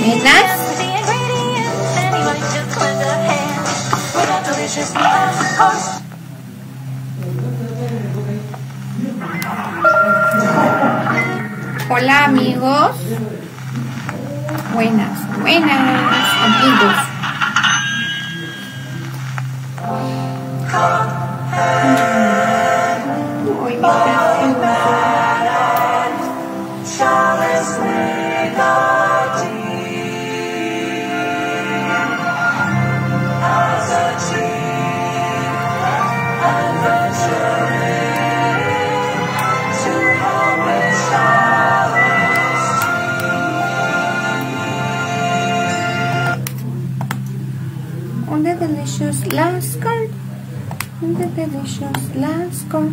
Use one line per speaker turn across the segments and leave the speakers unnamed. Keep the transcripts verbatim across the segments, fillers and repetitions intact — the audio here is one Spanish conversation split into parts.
buenas. Hola amigos. Buenas, buenas amigos. Muy On the delicious last card. On the delicious last card.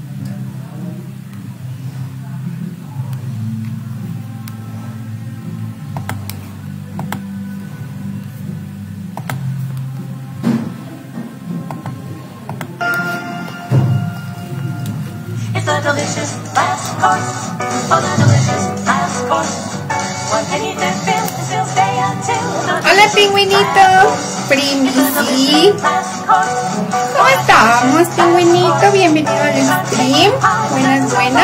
It's a delicious last course. Oh, the delicious last course. One penny to fill, and still stay until the
Hola pingüinito, Primici. ¿Cómo estamos, pingüinito? Bienvenido al stream. Buenas, buenas.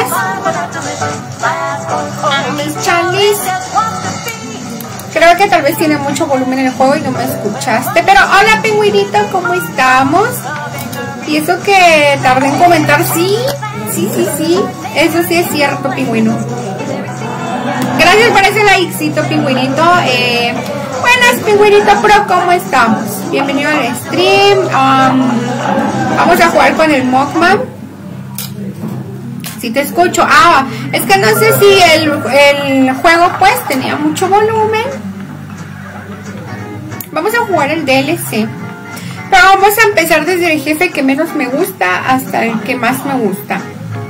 Ah, mis Charlies. Creo que tal vez tiene mucho volumen en el juego y no me escuchaste. Pero hola pingüinito, ¿cómo estamos? Y eso que tardé en comentar, sí, sí, sí, sí. Eso sí es cierto, pingüino. Gracias por ese likecito, pingüinito. Eh, buenas, pingüinito pro, ¿cómo estamos? Bienvenido al stream. Um, vamos a jugar con el Mockman. Si te escucho. Ah, es que no sé si el, el juego pues tenía mucho volumen. Vamos a jugar el D L C. Pero vamos a empezar desde el jefe que menos me gusta hasta el que más me gusta.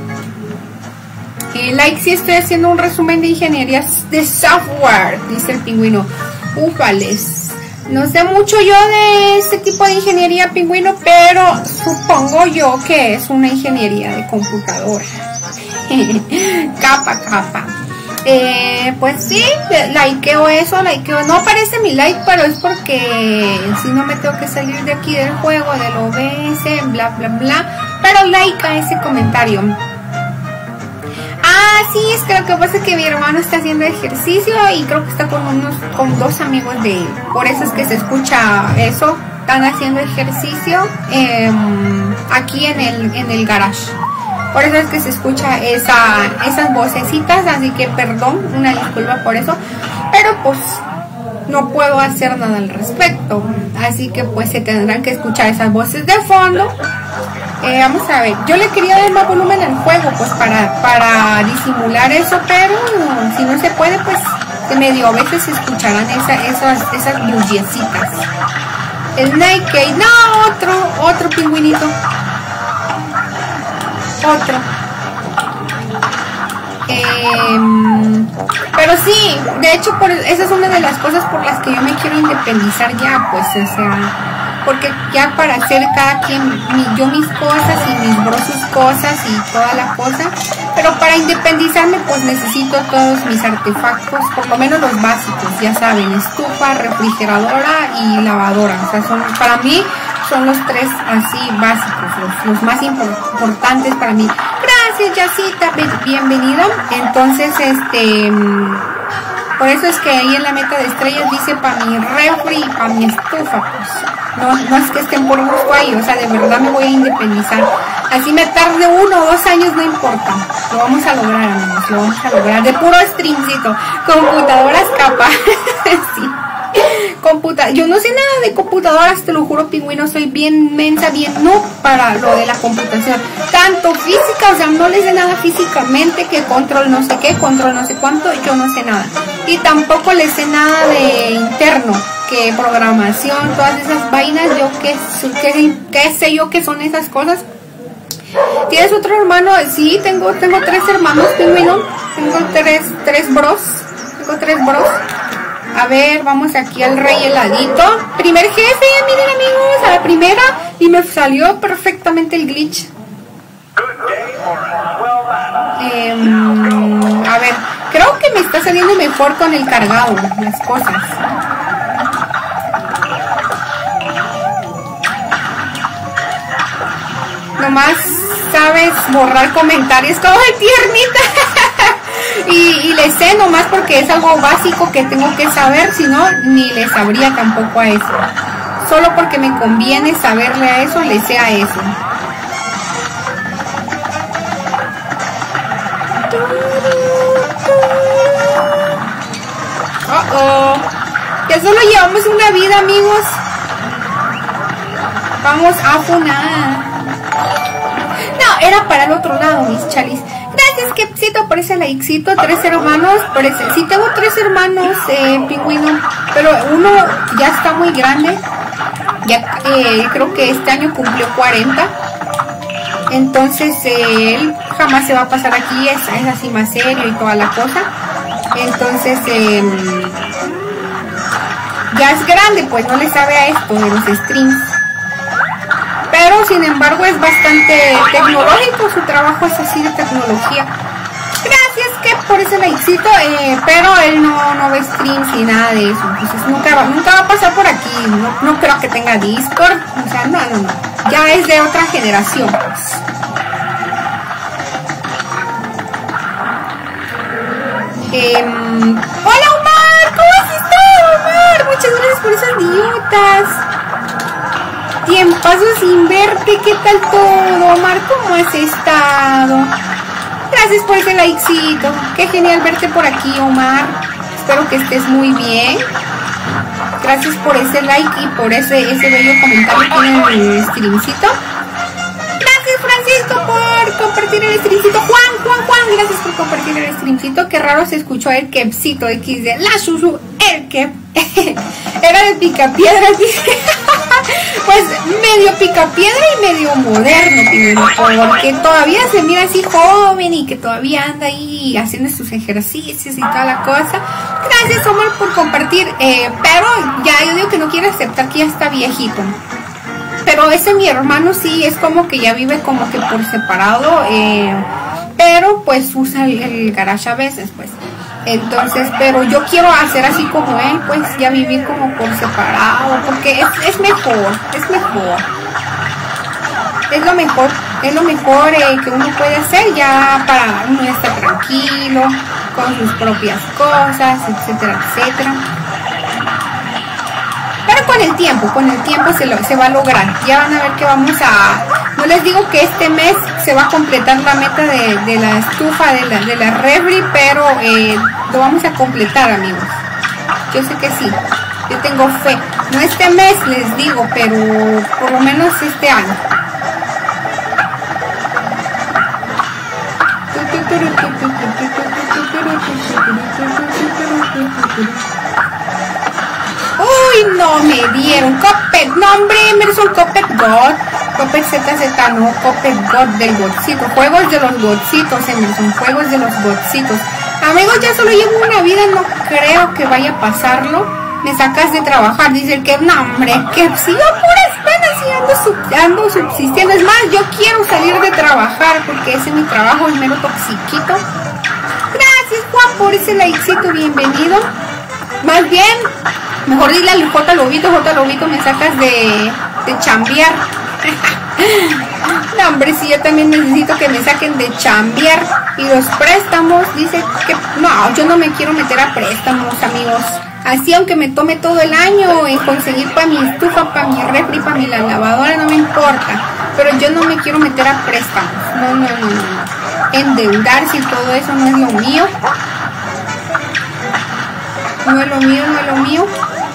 Eh, like si estoy haciendo un resumen de ingenierías de software, dice el pingüino. Ufales. No sé mucho yo de este tipo de ingeniería, pingüino, pero supongo yo que es una ingeniería de computadora. Capa, capa. Eh, pues sí, likeo eso, likeo. No aparece mi like, pero es porque si no me tengo que salir de aquí del juego, del O B S, bla, bla, bla. Pero like a ese comentario. Ah, sí, es que lo que pasa es que mi hermano está haciendo ejercicio y creo que está con unos, con dos amigos de él. Por eso es que se escucha eso. Están haciendo ejercicio eh, aquí en el, en el garage. Por eso es que se escucha esa, esas vocecitas, así que perdón, una disculpa por eso. Pero pues no puedo hacer nada al respecto. Así que pues se tendrán que escuchar esas voces de fondo. Eh, vamos a ver, yo le quería dar más volumen al juego pues para, para disimular eso, pero si no se puede pues de medio a veces se escucharán esa, esas, esas lluviecitas. El Nike, no, otro, otro pingüinito. Otro. Eh, pero sí, de hecho por, esa es una de las cosas por las que yo me quiero independizar ya, pues, o sea, porque ya para hacer cada quien, mi, yo mis cosas y mis bros sus cosas y toda la cosa, pero para independizarme pues necesito todos mis artefactos, por lo menos los básicos, ya saben, estufa, refrigeradora y lavadora, o sea, son, para mí son los tres así básicos, los, los más importantes para mí. Gracias, Yacita, bienvenida. Entonces, este, por eso es que ahí en la meta de estrellas dice para mi refri y para mi estufa, pues. No, no es que estén por gusto ahí, o sea, de verdad me voy a independizar. Así me tarde uno o dos años, no importa. Lo vamos a lograr, amigos, lo vamos a lograr. De puro streamcito. Computadoras capa. Sí. Computa yo no sé nada de computadoras, te lo juro, pingüino, soy bien mensa, bien no para lo de la computación, tanto física, o sea, no les sé nada físicamente, que control no sé qué, control no sé cuánto, yo no sé nada, y tampoco les sé nada de interno, que programación, todas esas vainas, yo qué, qué, qué sé yo qué son esas cosas. ¿Tienes otro hermano? Sí, tengo, tengo tres hermanos, pingüino, tengo tres, tres bros, tengo tres bros. A ver, vamos aquí al rey heladito. Primer jefe, miren amigos, a la primera. Y me salió perfectamente el glitch. Eh, a ver, Creo que me está saliendo mejor con el cargado, las cosas. Nomás sabes borrar comentarios como de tiernita. y, y le sé nomás porque es algo básico que tengo que saber, si no, ni le sabría tampoco a eso. Solo porque me conviene saberle a eso, le sé a eso. Oh, oh. Ya solo llevamos una vida, amigos. Vamos a funar. No, era para el otro lado, mis chalis. Gracias, Kepsito, por ese likecito. Tres hermanos, por ese. Sí, tengo tres hermanos, eh, pingüino. Pero uno ya está muy grande. Ya eh, creo que este año cumplió cuarenta. Entonces eh, él jamás se va a pasar aquí. Es, es así más serio y toda la cosa. Entonces eh, ya es grande, pues no le sabe a esto de los streams. Pero sin embargo es bastante tecnológico, su trabajo es así de tecnología. Gracias, que por ese likecito, eh, pero él no, no ve streams y nada de eso. Entonces nunca va, nunca va a pasar por aquí. No, no creo que tenga Discord. O sea, no, no, no. Ya es de otra generación, pues. Eh, hola, Omar, ¿cómo has estado, Omar? Muchas gracias por esas diotas. Tiempazo sin verte, ¿qué tal todo, Omar? ¿Cómo has estado? Gracias por ese likecito. Qué genial verte por aquí, Omar. Espero que estés muy bien. Gracias por ese like y por ese, ese bello comentario aquí en el streamcito. Gracias, Francisco, por compartir el streamcito. Juan, Juan, Juan, gracias por compartir el streamcito. Qué raro se escuchó el Kepsito equis de la Susu, el Kep. Era de Picapiedra, pues medio Picapiedra y medio moderno, porque todavía se mira así joven y que todavía anda ahí haciendo sus ejercicios y toda la cosa. Gracias, Omar, por compartir, eh, pero ya yo digo que no quiere aceptar que ya está viejito. Pero ese mi hermano sí es como que ya vive como que por separado, eh, pero pues usa el, el garage a veces, pues. Entonces, pero yo quiero hacer así como él, pues ya vivir como por separado, porque es, es mejor, es mejor. Es lo mejor, es lo mejor eh, que uno puede hacer ya para uno ya estar tranquilo, con sus propias cosas, etcétera, etcétera. Pero con el tiempo, con el tiempo se, lo, se va a lograr. Ya van a ver que vamos a... No les digo que este mes se va a completar la meta de, de la estufa, de la, de la refri, pero eh, lo vamos a completar, amigos. Yo sé que sí. Yo tengo fe. No este mes, les digo, pero por lo menos este año. Uy, no me dieron Copet, no hombre, Emerson, Copet God, Copet Z Z, no, Copet God del Godcito, juegos de los Godcitos, Emerson, juegos de los Godcitos. Amigos, ya solo llevo una vida, no creo que vaya a pasarlo. Me sacas de trabajar, dice el que, no hombre, que si yo puras penas y ando, sub, ando subsistiendo. Es más, yo quiero salir de trabajar porque ese es mi trabajo, el mero toxiquito. Gracias, Juan, por ese likecito, bienvenido. Más bien, mejor dile al J Lobito, J Lobito, me sacas de, de chambear. No, hombre, si yo también necesito que me saquen de chambear. Y los préstamos, dice que no, yo no me quiero meter a préstamos, amigos. Así, aunque me tome todo el año en conseguir para mi estufa, para mi refri, para mi lavadora, no me importa. Pero yo no me quiero meter a préstamos. No, no, no, no. Endeudarse y todo eso no es lo mío. No es lo mío, no es lo mío.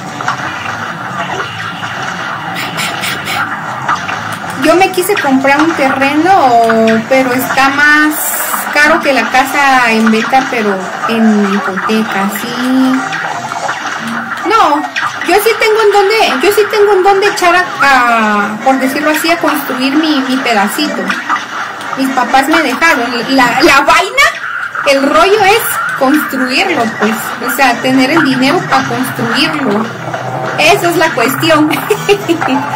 Yo me quise comprar un terreno, pero está más caro que la casa en venta, pero en hipoteca, sí. No, yo sí tengo en donde, yo sí tengo en donde echar a, a por decirlo así, a construir mi, mi pedacito. Mis papás me dejaron. La, la vaina, el rollo es construirlo, pues, o sea, tener el dinero para construirlo. Esa es la cuestión.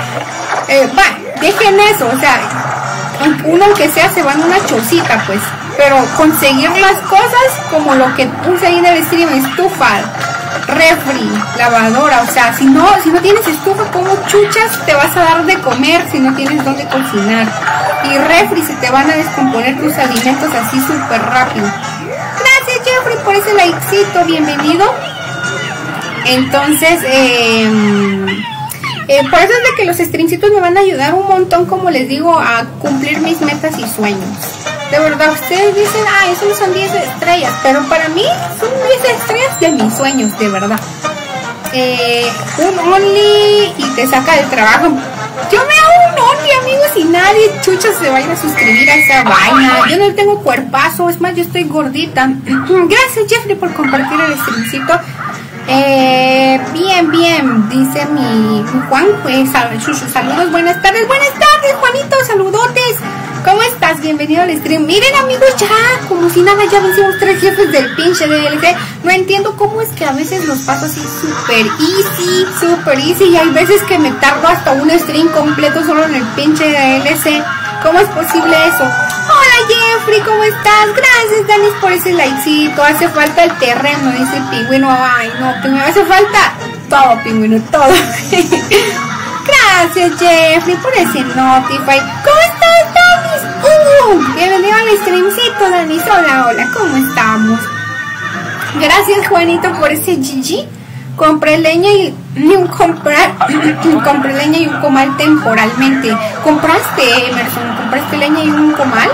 eh, va, dejen eso, o sea, uno aunque sea se va en una chocita, pues, pero conseguir las cosas como lo que puse ahí en el stream, estufa, refri, lavadora, o sea, si no, si no tienes estufa, ¿cómo chuchas te vas a dar de comer si no tienes dónde cocinar? Y refri, se te van a descomponer tus alimentos así súper rápido. Gracias Jeffrey por ese likecito, bienvenido. Entonces, eh, eh, por eso es de que los streamcitos me van a ayudar un montón, como les digo, a cumplir mis metas y sueños. De verdad, ustedes dicen, ah, eso no son diez estrellas, pero para mí son diez estrellas de mis sueños, de verdad. Eh, un only y te saca del trabajo. Yo me hago un only, amigos, y nadie chucha se va a ir a suscribir a esa vaina. Yo no tengo cuerpazo, es más, yo estoy gordita. Gracias Jeffrey por compartir el streamcito. Eh, bien, bien, dice mi, mi Juan, pues saludos, buenas tardes, buenas tardes Juanito, saludotes. ¿Cómo estás? Bienvenido al stream. Miren amigos, ya, como si nada, ya vencimos tres jefes del pinche D L C. No entiendo cómo es que a veces los paso así súper easy, súper easy. Y hay veces que me tardo hasta un stream completo solo en el pinche D L C. ¿Cómo es posible eso? Hola Jeffrey, ¿cómo estás? Gracias Danis por ese likecito. Hace falta el terreno, dice el pingüino. Ay, no, que me hace falta todo, pingüino, todo. Gracias Jeffrey por ese notify. ¿Cómo estás Danis? Uh, bienvenido al streamcito Danis. Hola, hola, ¿cómo estamos? Gracias Juanito por ese G G. Compré leña y, y un comprar compré leña y un comal temporalmente. ¿Compraste, Emerson? ¿Compraste leña y un comal?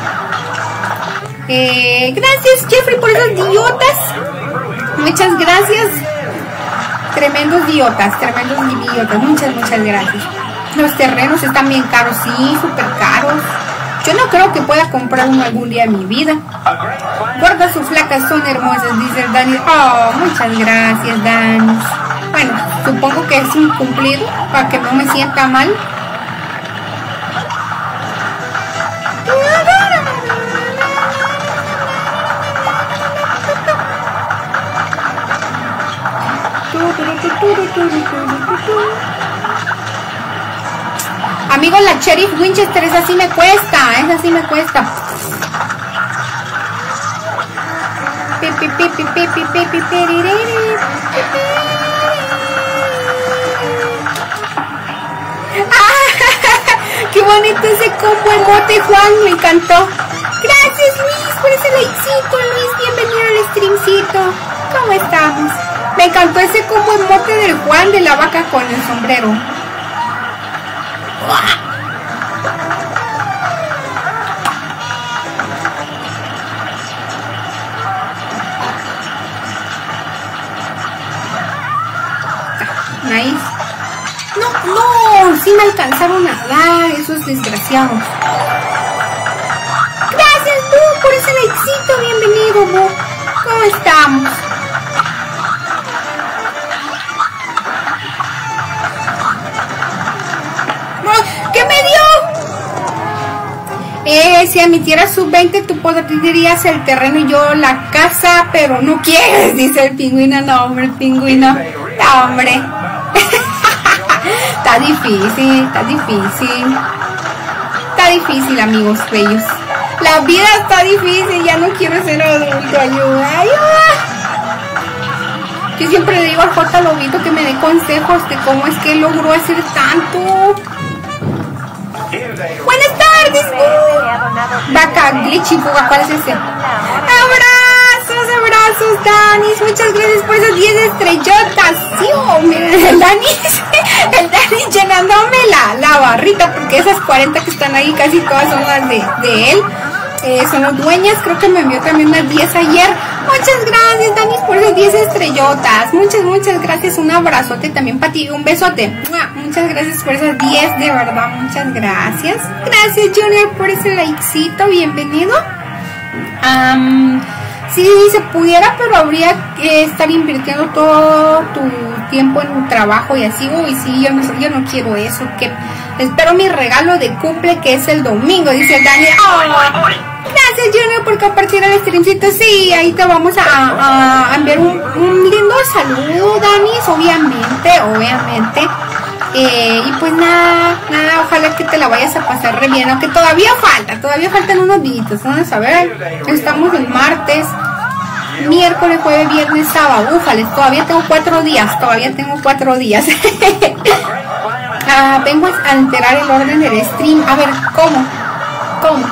Eh, gracias Jeffrey por esos idiotas. Muchas gracias. Tremendos idiotas, tremendos idiotas. Muchas, muchas gracias. Los terrenos están bien caros, sí, súper caros. Yo no creo que pueda comprar uno algún día en mi vida. Gordas sus flacas son hermosas, dice el Dani. Oh, muchas gracias, Dani. Bueno, supongo que es un cumplido para que no me sienta mal. Amigos, la Sheriff Winchester, esa sí me cuesta, esa sí me cuesta. ¡Qué bonito ese combo emote, Juan! Me encantó. Gracias, Luis, por ese likecito, Luis. Bienvenido al streamcito. ¿Cómo estamos? Me encantó ese combo emote del Juan de la vaca con el sombrero. Nice. No, no, sí me alcanzaron a dar esos desgraciados. Gracias, Bu, por ese likecito. Bienvenido, Bu. ¿Cómo estamos? ¿Qué me dio? Eh, si admitieras sub veinte, tú podrías el terreno y yo la casa, pero no quieres, dice el pingüino. No, hombre, el pingüino. No, hombre. Está difícil, está difícil. Está difícil, amigos bellos. La vida está difícil, ya no quiero ser adulto. Ayuda, ayuda. Yo siempre le digo a J Lobito que me dé consejos de cómo es que logró hacer tanto. Buenas tardes. Uh, vaca, glitchy, fuga, ¿cuál es ese? Abrazos, abrazos, Danis. Muchas gracias por esas diez estrellotas. Sí, oh, miren, el Danis, el Danis llenándome la, la barrita, porque esas cuarenta que están ahí casi todas son las de, de él. Eh, son los dueñas, creo que me envió también unas diez ayer. Muchas gracias, Danis, por esas diez estrellotas. Muchas, muchas gracias. Un abrazote también para ti, un besote. Muchas gracias por esas diez, de verdad, muchas gracias. Gracias, Junior, por ese likecito, bienvenido. Um, sí, se pudiera, pero habría que estar invirtiendo todo tu tiempo en un trabajo y así. Uy, sí, yo no, yo no quiero eso. Que espero mi regalo de cumple, que es el domingo, dice Dani. Oh, gracias, Junior, por compartir el streamcito. Sí, ahí te vamos a, a, a enviar un, un lindo saludo, Danis, obviamente, obviamente. Eh, y pues nada, nada, ojalá que te la vayas a pasar re bien, aunque todavía falta, todavía faltan unos días, vamos a ver, estamos el martes, miércoles, jueves, viernes, sábado, ufales, todavía tengo cuatro días, todavía tengo cuatro días. ah, vengo a alterar el orden del stream, a ver, ¿cómo? ¿Cómo?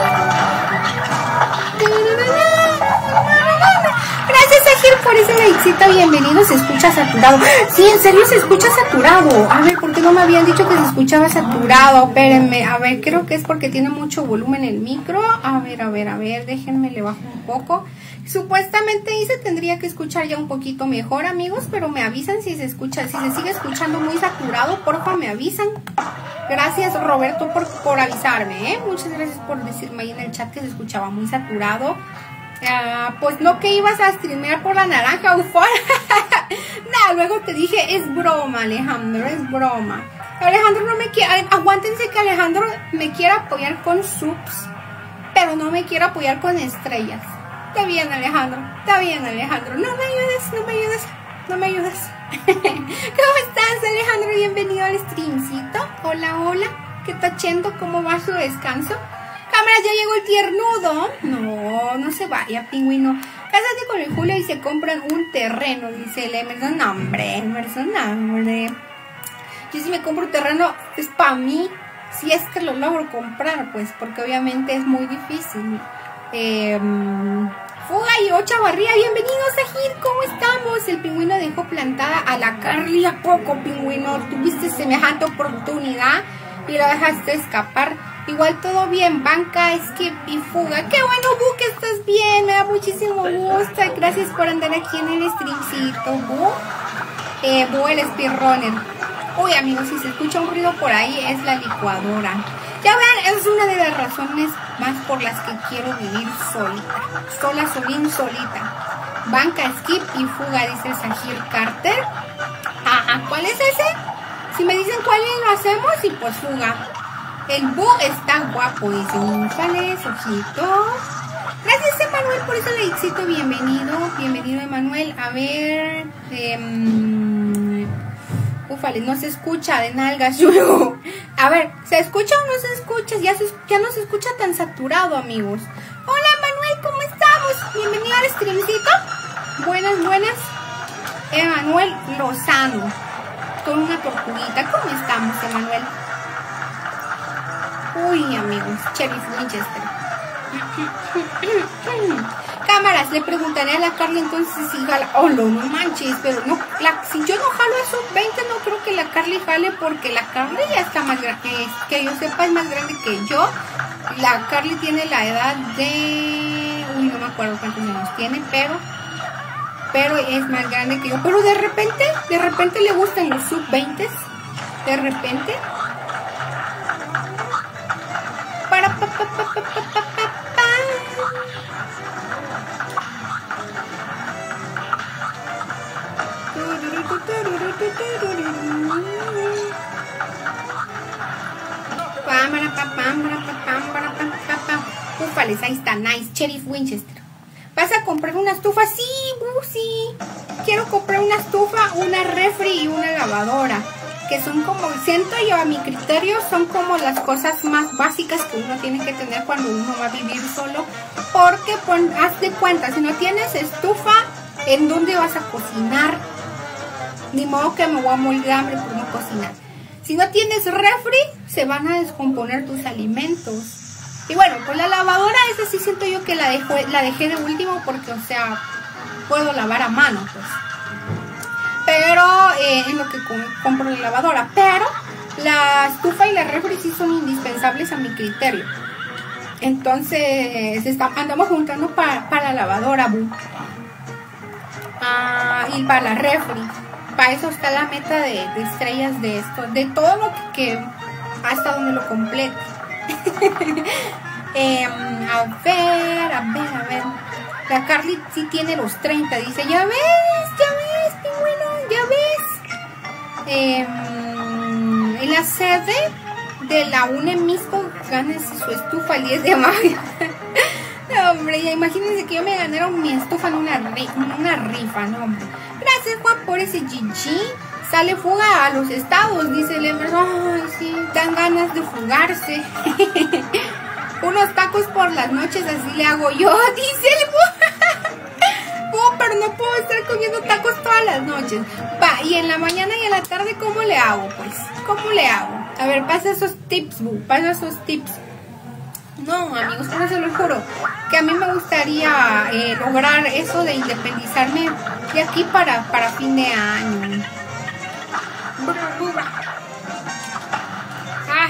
Gracias, Agir, por ese likecito, bienvenido, se escucha saturado. Sí, en serio se escucha saturado. A ver, ¿por qué no me habían dicho que se escuchaba saturado? Espérenme, a ver, creo que es porque tiene mucho volumen el micro. A ver, a ver, a ver, déjenme, le bajo un poco. Supuestamente ahí se tendría que escuchar ya un poquito mejor, amigos, pero me avisan si se escucha, si se sigue escuchando muy saturado, porfa, me avisan. Gracias, Roberto, por, por avisarme, ¿eh? Muchas gracias por decirme ahí en el chat que se escuchaba muy saturado. Uh, pues no que ibas a streamear por la naranja, ufón. Nada, luego te dije, es broma, Alejandro, es broma. Alejandro no me quiere, aguántense que Alejandro me quiere apoyar con subs, pero no me quiere apoyar con estrellas. Está bien, Alejandro, está bien, Alejandro. No me ayudes, no me ayudes, no me ayudes. ¿Cómo estás, Alejandro? Bienvenido al streamcito. Hola, hola, ¿qué está haciendo? ¿Cómo va su descanso? Cámaras, ya llegó el tiernudo. No, no se vaya, pingüino. Cásate con el Julio y se compran un terreno, dice el Emerson. No, hombre, Emerson, no, hombre. Yo si me compro un terreno es para mí, si es que lo logro comprar, pues, porque obviamente es muy difícil. Eh, Fuga y Ocha Barría, bienvenidos, Agir, ¿cómo estamos? El pingüino dejó plantada a la Carly. ¿A poco, pingüino? Tuviste semejante oportunidad y la dejaste escapar. Igual todo bien, banca, skip y fuga. ¡Qué bueno, Bu, que estás bien! Me da muchísimo gusto. Gracias por andar aquí en el streamcito, Bu. Eh, Bu, el speedrunner. Uy, amigos, si se escucha un ruido por ahí, es la licuadora. Ya vean, esa es una de las razones más por las que quiero vivir solita. Sola, solín, solita. Banca, skip y fuga, dice Sahir Carter. Ajá, ¿cuál es ese? Si me dicen cuál es, lo hacemos y pues fuga. El Bu está guapo, dice González, ojito. Gracias, Emanuel, por ese likecito. Bienvenido, bienvenido, Emanuel. A ver, eh, ufale, no se escucha de nalgas. A ver, ¿se escucha o no se escucha? Ya, se, ya no se escucha tan saturado, amigos. Hola, Emanuel, ¿cómo estamos? Bienvenido al streamcito. Buenas, buenas. Emanuel Lozano, con una tortuguita. ¿Cómo estamos, Emanuel? Uy, amigos, Sheriff Winchester. Cámaras, le preguntaré a la Carly entonces si jala. Oh, no, no manches, pero no, la, si yo no jalo a sub veinte, no creo que la Carly jale, porque la Carly ya está más grande, que, que yo sepa es más grande que yo. La Carly tiene la edad de... Uy, no me acuerdo cuántos años tiene, pero... Pero es más grande que yo. Pero de repente, de repente le gustan los sub veinte. De repente... Para pa, pa, pa, pa, pa, pa, pa. Ufales, ahí está, nice, Sheriff Winchester. ¿Vas a comprar una estufa? Sí, uh, sí. Quiero comprar una estufa, una refri y una lavadora. Que son como, siento yo a mi criterio, son como las cosas más básicas que uno tiene que tener cuando uno va a vivir solo. Porque, pues, haz de cuenta, si no tienes estufa, ¿en dónde vas a cocinar? Ni modo que me voy a morir de hambre por no cocinar. Si no tienes refri, se van a descomponer tus alimentos. Y bueno, pues la lavadora, esa sí siento yo que la, dejo, la dejé de último porque, o sea, puedo lavar a mano, pues. Pero eh, en lo que compro la lavadora. Pero la estufa y la refri sí son indispensables a mi criterio. Entonces está, andamos juntando para, para la lavadora, bu. Ah, y para la refri. Para eso está la meta de, de estrellas de esto. De todo lo que, que hasta donde lo complete. eh, a ver, a ver, a ver. La Carly sí tiene los treinta. Dice, ya ves, ya ves, pingüino, ya ves. Eh, en la sede de la UNE Misco ganes su estufa el diez de mayo. No, hombre, ya imagínense que yo me ganaron mi estufa en una, en una rifa, no, hombre. Gracias, Juan, por ese G G. sale fuga a los estados, dice el Emerson. Ay, sí, dan ganas de fugarse. Unos tacos por las noches, así le hago yo, dice el Bu. Oh, pero no puedo estar comiendo tacos todas las noches. Va, y en la mañana y en la tarde, ¿cómo le hago? Pues, ¿cómo le hago? A ver, pasa esos tips, Bu, pasa esos tips. No, amigos, no se lo juro, que a mí me gustaría eh, lograr eso de independizarme de aquí para, para fin de año. Ah.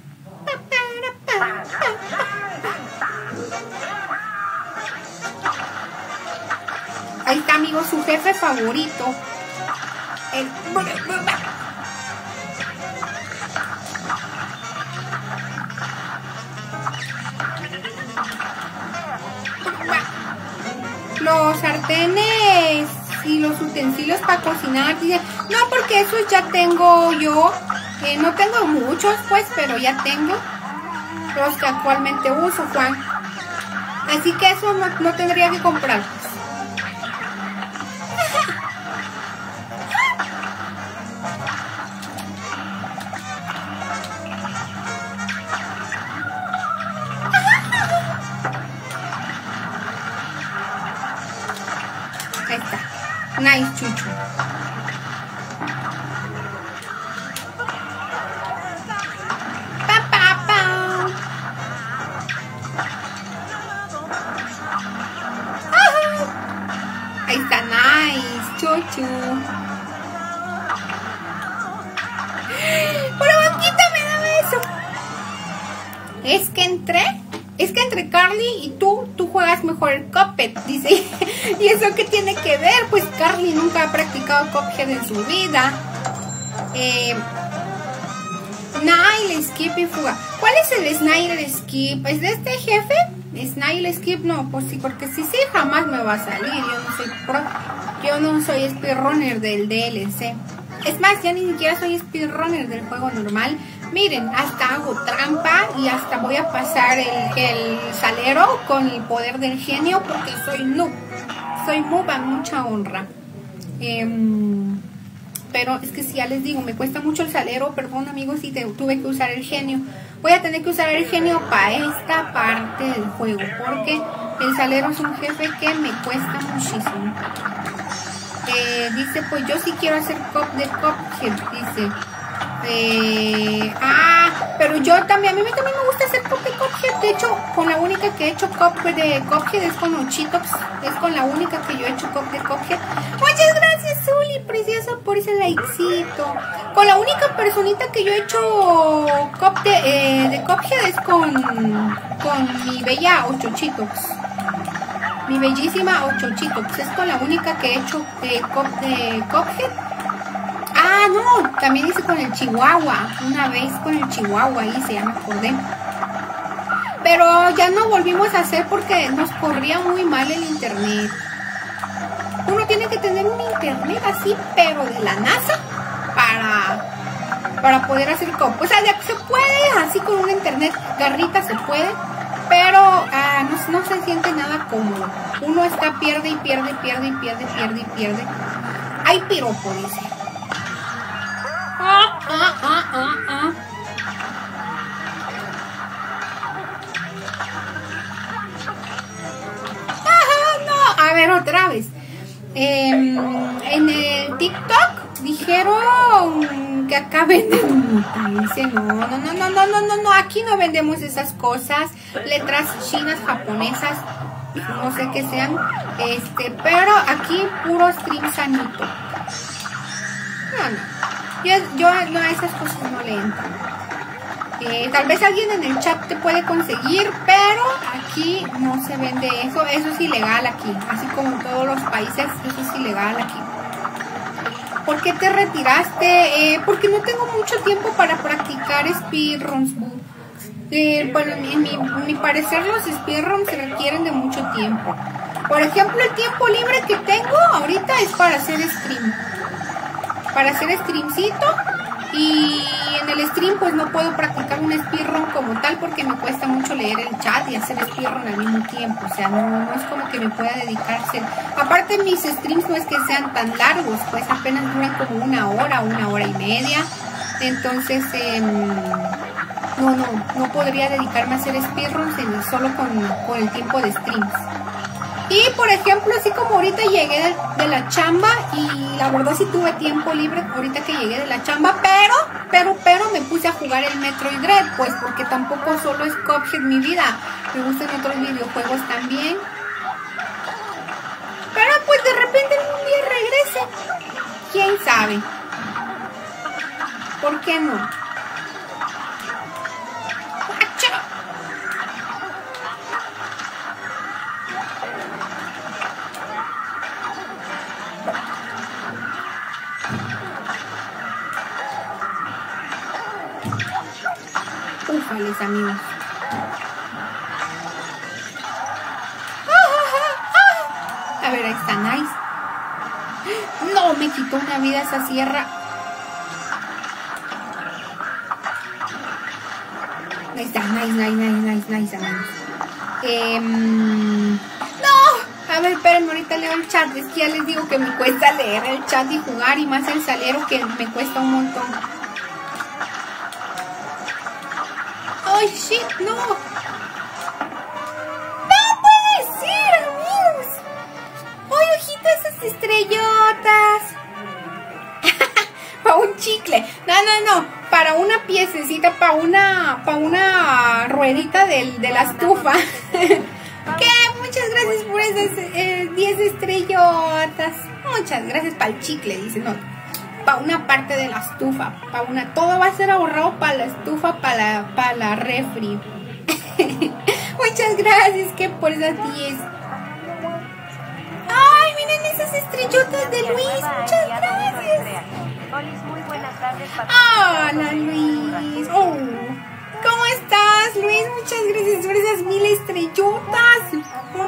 Ahí está, amigos, su jefe favorito. El... Los sartenes y los utensilios para cocinar. Dice, no, porque esos ya tengo yo. Eh, no tengo muchos, pues, pero ya tengo los que actualmente uso, Juan. Así que eso no, no tendría que comprar, pues. Ahí está. Nice, Chuchu. Pa, pa, pa. Ahí está, nice, Chuchu. ¡Una banquita, me da eso! Es que entré... Es que entre Carly y tú, tú juegas mejor el Cuphead, dice. ¿Y eso qué tiene que ver? Pues Carly nunca ha practicado Cuphead en su vida. Eh, Snail Skip y fuga. ¿Cuál es el Snail Skip? ¿Es de este jefe? Snail Skip, no, pues sí, porque si sí jamás me va a salir. Yo no soy pro, yo no soy speedrunner del D L C. Es más, ya ni siquiera soy speedrunner del juego normal. Miren, hasta hago trampa y hasta voy a pasar el, el salero con el poder del genio porque soy noob. Soy noob a mucha honra. Eh, pero es que si ya les digo, me cuesta mucho el salero. Perdón, amigos, si te, tuve que usar el genio. Voy a tener que usar el genio para esta parte del juego porque el salero es un jefe que me cuesta muchísimo. Eh, dice, pues yo sí quiero hacer cop de Cuphead, dice. Eh, ah, pero yo también, a mí también me gusta hacer cop de Cuphead. De hecho, con la única que he hecho cop de Cuphead es con los Cheetos. Es con la única que yo he hecho cop de Cuphead. Muchas gracias, Zuli, preciosa, por ese likecito. Con la única personita que yo he hecho cop de, eh, de Cuphead es con, con mi bella Ochochitos. Mi bellísima Ochochitos. Es con la única que he hecho eh, cop de Cuphead. Ah, no, también hice con el Chihuahua. Una vez con el Chihuahua hice, ya me acordé. Pero ya no volvimos a hacer porque nos corría muy mal el internet. Uno tiene que tener un internet así, pero de la NASA, para, para poder hacer cop. O sea, se puede, así con un internet garrita se puede, pero ah, no, no se siente nada cómodo. Uno está pierde y pierde, pierde y pierde, pierde y pierde. Hay piropo, dice. Ah, ah, ah, ah, ah. Ajá, no. A ver, otra vez. Eh, en el TikTok dijeron que acá venden muta. Dice, no, no, no, no, no, no, no, no. Aquí no vendemos esas cosas. Letras chinas, japonesas, no sé qué sean. Este, pero aquí puro stream sanito. No, no. Yo, yo no, a esas cosas no le entro. Eh, tal vez alguien en el chat te puede conseguir, pero aquí no se vende eso. Eso es ilegal aquí. Así como en todos los países, eso es ilegal aquí. ¿Por qué te retiraste? Eh, porque no tengo mucho tiempo para practicar speedruns. Eh, bueno, en mi, en mi parecer los speedruns se requieren de mucho tiempo. Por ejemplo, el tiempo libre que tengo ahorita es para hacer stream. Para hacer streamcito. Y en el stream pues no puedo practicar un speedrun como tal porque me cuesta mucho leer el chat y hacer speedrun al mismo tiempo, o sea, no, no es como que me pueda dedicarse. Aparte mis streams no es que sean tan largos, pues apenas duran como una hora, una hora y media, entonces eh, no, no, no podría dedicarme a hacer speedruns solo con, con el tiempo de streams. Y por ejemplo, así como ahorita llegué de, de la chamba y la verdad sí tuve tiempo libre ahorita que llegué de la chamba, pero, pero, pero me puse a jugar el Metroid Dread, pues porque tampoco solo es Cuphead mi vida, me gustan otros videojuegos también. Pero pues de repente un día regrese, quién sabe, ¿por qué no? Ufales, amigos. A ver, ahí está, nice. No, me quitó una vida esa sierra. Ahí está, nice, nice, nice, nice, nice, amigos. Eh, no, a ver, espérenme, ahorita leo el chat. Es que ya les digo que me cuesta leer el chat y jugar, y más el salero que me cuesta un montón. ¡Ay, shit! ¡No! ¡No puede ser, amigos! ¡Ay, ojito, esas estrellotas! Para un chicle. No, no, no. Para una piececita, para una, para una ruedita del, de la estufa. ¿Qué? Muchas gracias por esas eh, diez estrellotas. Muchas gracias para el chicle, dice. No, para una parte de la estufa, para una, todo va a ser ahorrado para la estufa, para la, para la refri. Muchas gracias que por esas diez. Ay, miren esas estrellotas de Luis, muchas gracias. Hola Luis. Oh, ¿cómo estás, Luis? Muchas gracias por esas mil estrellotas. Oh,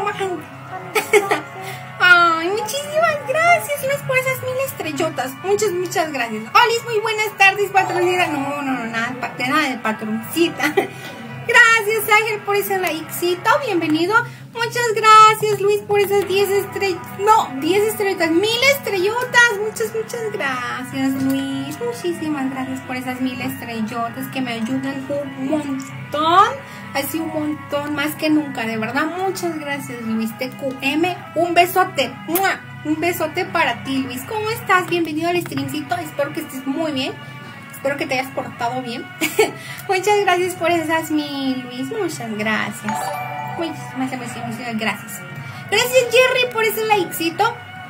ay, muchísimas gracias, Luis, por esas mil estrellotas. Muchas, muchas gracias. Olis, muy buenas tardes, patroncita. No, no, no, nada de, nada de patroncita. Gracias, Ángel, por ese likecito. Bienvenido. Muchas gracias, Luis, por esas diez estrellas. No, diez estrellitas, mil estrellotas. Muchas, muchas gracias, Luis. Muchísimas gracias por esas mil estrellotas que me ayudan un montón. Así un montón, más que nunca, de verdad. Muchas gracias, Luis T Q M. Un besote. ¡Mua! Un besote para ti, Luis. ¿Cómo estás? Bienvenido al streamcito. Espero que estés muy bien. Espero que te hayas portado bien. Muchas gracias por esas mil, Luis. Muchas gracias. Muchísimas, muchísimas gracias. Gracias, Jerry, por ese likecito.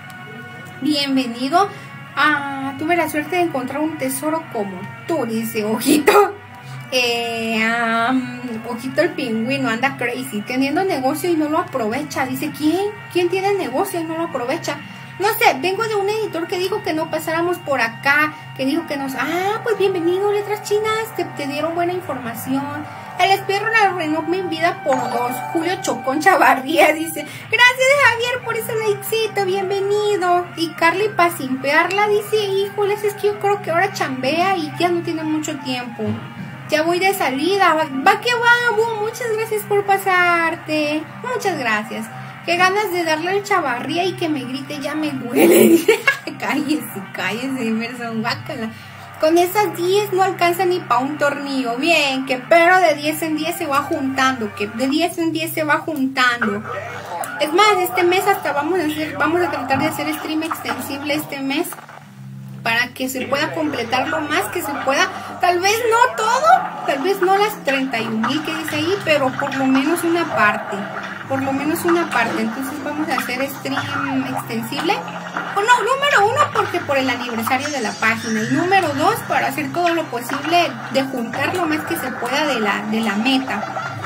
Bienvenido. Ah, tuve la suerte de encontrar un tesoro como tú, dice Ojito. Eh, um, Ojito el pingüino anda crazy, teniendo negocio y no lo aprovecha. Dice, ¿quién? ¿Quién tiene negocio y no lo aprovecha? No sé, vengo de un editor que dijo que no pasáramos por acá, que dijo que nos... Ah, pues bienvenido, Letras Chinas, te, te dieron buena información. El espierro la arruinó mi vida por dos. Julio Chocón Chavarría dice, gracias, Javier, por ese likecito, bienvenido. Y Carly Pacimpearla dice, híjoles, es que yo creo que ahora chambea y ya no tiene mucho tiempo. Ya voy de salida, va, va que va, bu, muchas gracias por pasarte. Muchas gracias. Qué ganas de darle al Chavarría y que me grite, ya me duele. Cállese, cállese, Emerson, guácala. Con esas diez no alcanza ni para un tornillo. Bien, que pero de diez en diez se va juntando, que de diez en diez se va juntando. Es más, este mes hasta vamos a hacer, vamos a tratar de hacer stream extensible este mes, para que se pueda completar lo más que se pueda. Tal vez no todo, tal vez no las treinta y un mil que dice ahí, pero por lo menos una parte. Por lo menos una parte. Entonces vamos a hacer stream extensible. O no, número uno porque por el aniversario de la página. Y número dos para hacer todo lo posible de juntar lo más que se pueda de la, de la meta.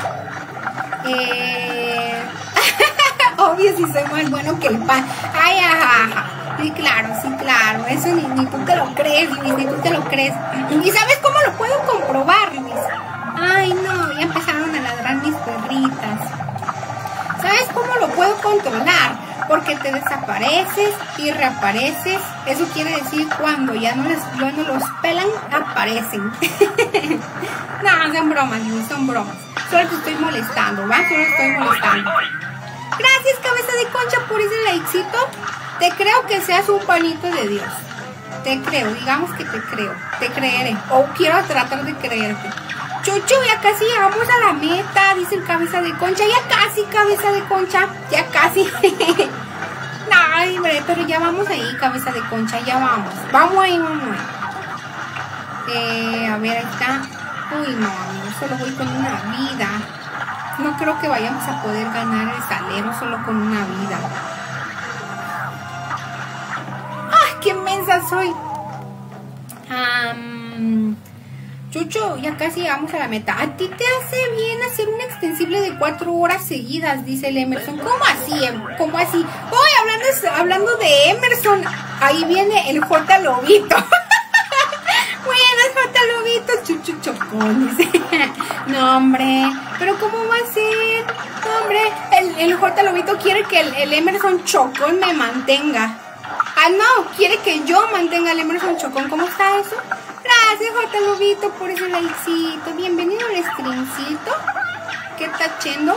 Eh... Obvio si soy más bueno que el pan. Ay, ajá, ajá. Sí, claro, sí, claro. Eso ni, ni tú te lo crees, Luis, ni tú te lo crees. ¿Y sabes cómo lo puedo comprobar, Luis? Ay, no, ya empezaron a ladrar mis perritas. ¿Sabes cómo lo puedo controlar? porque te desapareces y reapareces. Eso quiere decir cuando ya no, les, ya no los pelan, aparecen. No, son bromas, Luis, son bromas. Solo te estoy molestando, ¿va? Solo estoy molestando. Gracias, cabeza de concha, por ese likecito. Te creo que seas un panito de Dios. Te creo, digamos que te creo. Te creeré. O quiero tratar de creerte. Chucho, ya casi llegamos a la meta, dice el cabeza de concha. Ya casi, cabeza de concha. Ya casi. Ay, hombre, pero ya vamos ahí, cabeza de concha. Ya vamos. Vamos ahí, vamos ahí. Eh, a ver, ahí está. Uy, no, amigo, solo voy con una vida. No creo que vayamos a poder ganar el salero solo con una vida. ¡Ay, qué mensa soy! Um, Chucho, ya casi llegamos a la meta. A ti te hace bien hacer un extensible de cuatro horas seguidas, dice el Emerson. ¿Cómo así? ¿Cómo así? Uy, hablando, hablando de Emerson, ahí viene el J Lobito. Buenas, J Lobito, Chuchu Chocón. No, hombre, pero ¿cómo va a ser? No, hombre, el, el J Lobito quiere que el, el Emerson Chocón me mantenga. Ah, no, quiere que yo mantenga al Emerson Chocón. ¿Cómo está eso? Gracias, J Lobito, por ese likecito. Bienvenido al streamcito. ¿Qué está haciendo?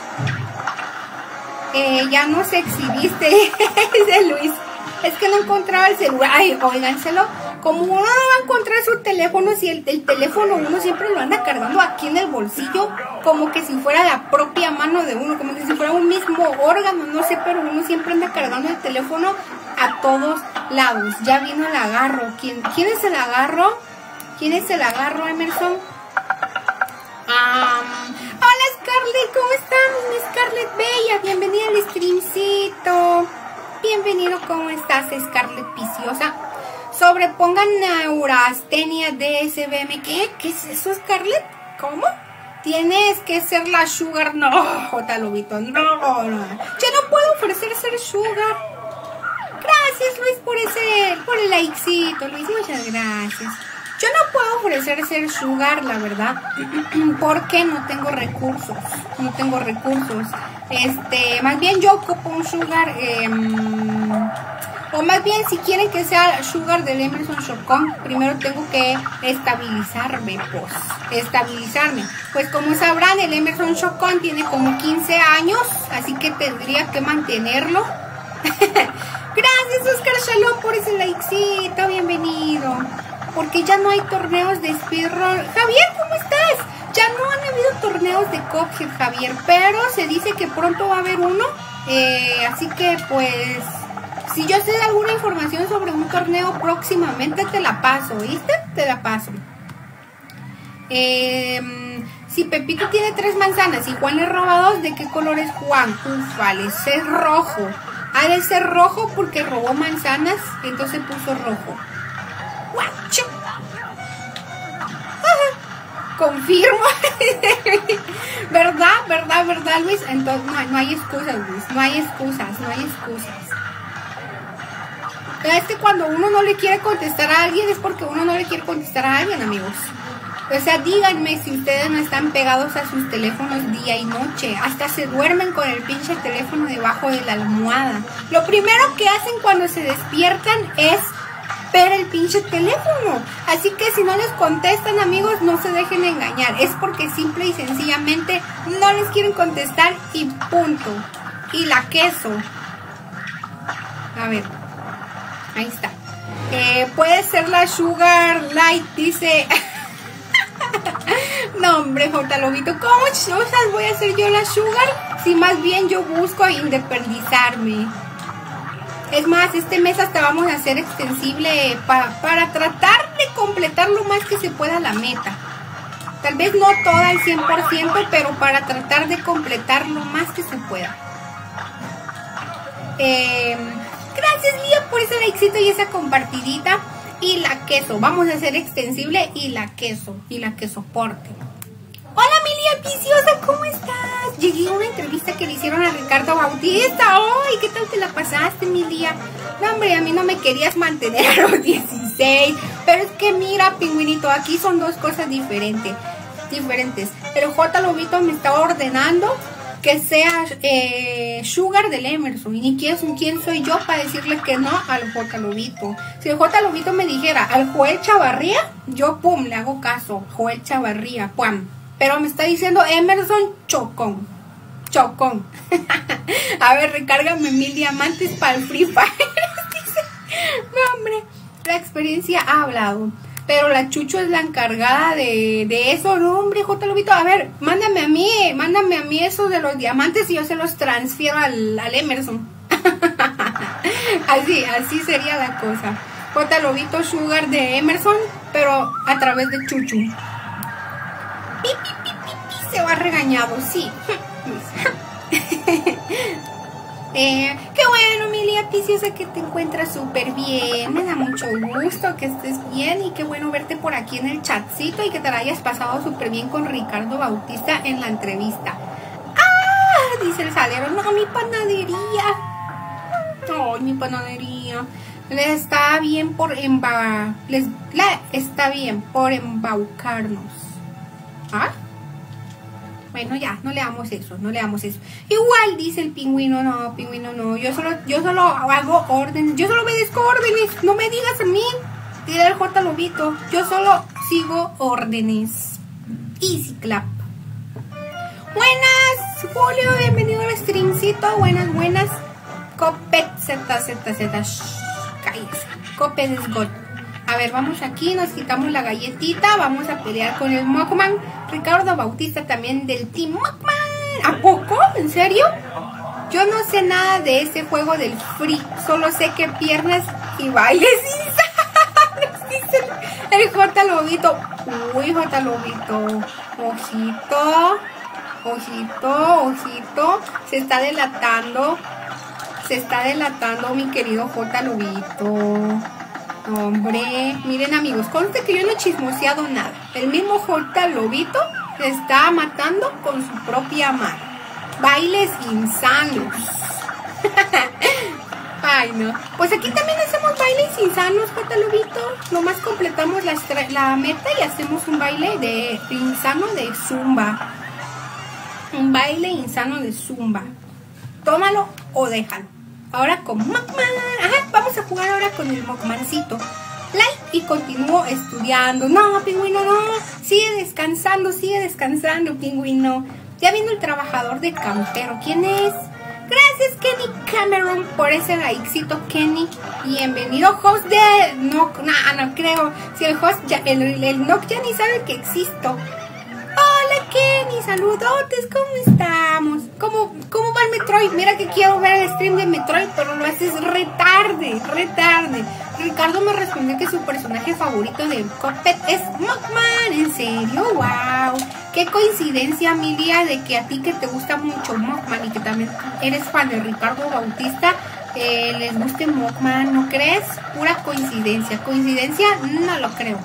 Eh, ya nos exhibiste, dice Luis. Es que no encontraba el celular. Ay, óiganselo. Como uno no va a encontrar su teléfono, si el, el teléfono uno siempre lo anda cargando aquí en el bolsillo, como que si fuera la propia mano de uno, como que si fuera un mismo órgano, no sé, pero uno siempre anda cargando el teléfono a todos lados. Ya vino el agarro. ¿Quién, ¿quién es el agarro? ¿Quién es el agarro, Emerson? Um, hola, Scarlett, ¿cómo estás, mi Scarlett Bella? Bienvenida al streamcito. Bienvenido, ¿cómo estás, Scarlett Piciosa? Sobrepongan neurastenia D S B M. ¿Qué? ¿Qué es eso, Scarlett? ¿Cómo? Tienes que ser la sugar. No, J Lobito, no, no. Yo no puedo ofrecer ser sugar. Gracias, Luis, por ese, por el likecito, Luis, muchas gracias. Yo no puedo ofrecer ser sugar, la verdad, porque no tengo recursos, no tengo recursos. Este, más bien yo ocupo un sugar, eh, o más bien si quieren que sea sugar del Emerson Chocón, primero tengo que estabilizarme, pues, estabilizarme. Pues como sabrán, el Emerson Chocón tiene como quince años, así que tendría que mantenerlo. Gracias, Oscar Shalom, por ese likecito, bienvenido. Porque ya no hay torneos de speedrun. Javier, ¿cómo estás? Ya no han habido torneos de Cuphead, Javier, pero se dice que pronto va a haber uno. Eh, así que, pues, si yo sé alguna información sobre un torneo próximamente, te la paso, ¿viste? Te la paso. Eh, si Pepito tiene tres manzanas y Juan le roba dos, ¿de qué color es Juan? Ufale, es rojo. Ha de ser rojo porque robó manzanas, entonces puso rojo. ¡Guacho! Confirmo. ¿Verdad? ¿Verdad? ¿Verdad, Luis? Entonces no, no hay excusas, Luis. No hay excusas, no hay excusas. Es que cuando uno no le quiere contestar a alguien es porque uno no le quiere contestar a alguien, amigos. O sea, díganme si ustedes no están pegados a sus teléfonos día y noche. Hasta se duermen con el pinche teléfono debajo de la almohada. Lo primero que hacen cuando se despiertan es ver el pinche teléfono. Así que si no les contestan, amigos, no se dejen engañar. Es porque simple y sencillamente no les quieren contestar y punto. Y la queso. A ver. Ahí está. Eh, puede ser la Sugar Light, dice... No, hombre, J Lobito, ¿cómo cosas voy a hacer yo la sugar? Si más bien yo busco independizarme. Es más, este mes hasta vamos a hacer extensible pa, para tratar de completar lo más que se pueda la meta. Tal vez no toda al cien por ciento, pero para tratar de completar lo más que se pueda. Eh, gracias, Lía, por ese likecito y esa compartidita. Y la queso, vamos a hacer extensible y la queso, y la que soporte. Hola, mi Lía Viciosa, ¿cómo estás? Llegué a una entrevista que le hicieron a Ricardo Bautista. ¡Ay, qué tal te la pasaste, mi Lía! No, hombre, a mí no me querías mantener a los dieciséis. Pero es que mira, pingüinito, aquí son dos cosas diferentes. Diferentes. Pero J Lobito me estaba ordenando que sea eh, Sugar del Emerson. ¿Y quién, quién soy yo para decirle que no al J. Lobito? Si el J. Lobito me dijera al Joel Chavarría, yo pum, le hago caso. Joel Chavarría, pum. Pero me está diciendo Emerson Chocón. Chocón. A ver, recárgame mil diamantes para el Free Fire. No, hombre, la experiencia ha hablado. Pero la Chucho es la encargada de, de eso, no, hombre, J. Lobito. A ver, mándame a mí, mándame a mí eso de los diamantes y yo se los transfiero al, al Emerson. Así, así sería la cosa. J. Lobito Sugar de Emerson, pero a través de Chuchu. Pi, pi, pi, pi, pi, se va regañado, sí. Eh, qué bueno, mi Lía Piciosa, que te encuentras súper bien. Me da mucho gusto que estés bien y qué bueno verte por aquí en el chatcito y que te la hayas pasado súper bien con Ricardo Bautista en la entrevista. ¡Ah! Dice el salero, no, mi panadería. Ay, mi panadería. Les está bien por emba... Les la está bien por embaucarnos. ¿Ah? Bueno, ya, no le damos eso, no le damos eso. Igual dice el pingüino, no, pingüino no, yo solo, yo solo hago órdenes, yo solo obedezco órdenes, no me digas a mí, dile al J. Lobito, yo solo sigo órdenes. Easy clap. Buenas, Julio, bienvenido al streamcito, buenas, buenas. Copet, Z, Z, Z, shh, cállese, Copet es God. A ver, vamos aquí, nos quitamos la galletita, vamos a pelear con el Mockman. Ricardo Bautista también del Team Mockman. ¿A poco? ¿En serio? Yo no sé nada de ese juego del Free, solo sé que piernas y bailes insanos, dice el, el J. Lobito. Uy, J. Lobito, ojito, ojito, ojito, se está delatando, se está delatando mi querido J. Lobito. Hombre, miren amigos, conste que yo no he chismoseado nada. El mismo J. Lobito se está matando con su propia mano. Bailes insanos. Ay, no. Pues aquí también hacemos bailes insanos, J. Lobito. Nomás completamos la, la meta y hacemos un baile de, de insano de zumba. Un baile insano de zumba. Tómalo o déjalo. Ahora con Mockman. Ajá, vamos a jugar ahora con el Mockmancito. Like y continúo estudiando. No, pingüino, no. Sigue descansando, sigue descansando, pingüino. Ya vino el trabajador de campero. ¿Quién es? Gracias, Kenny Cameron, por ese likecito, Kenny. Bienvenido, host de... No, no, no creo. Si el host, ya, el, el, el Nock ya ni sabe que existo. Hola Kenny, saludotes, ¿cómo estamos? ¿Cómo, ¿Cómo va el Metroid? Mira que quiero ver el stream de Metroid, pero lo haces re tarde, re tarde. Ricardo me respondió que su personaje favorito de Cuphead es Mockman. ¿En serio? ¡Wow! Qué coincidencia, Emilia, de que a ti que te gusta mucho Mockman y que también eres fan de Ricardo Bautista, eh, les guste Mockman, ¿no crees? Pura coincidencia. ¿Coincidencia? No lo creo.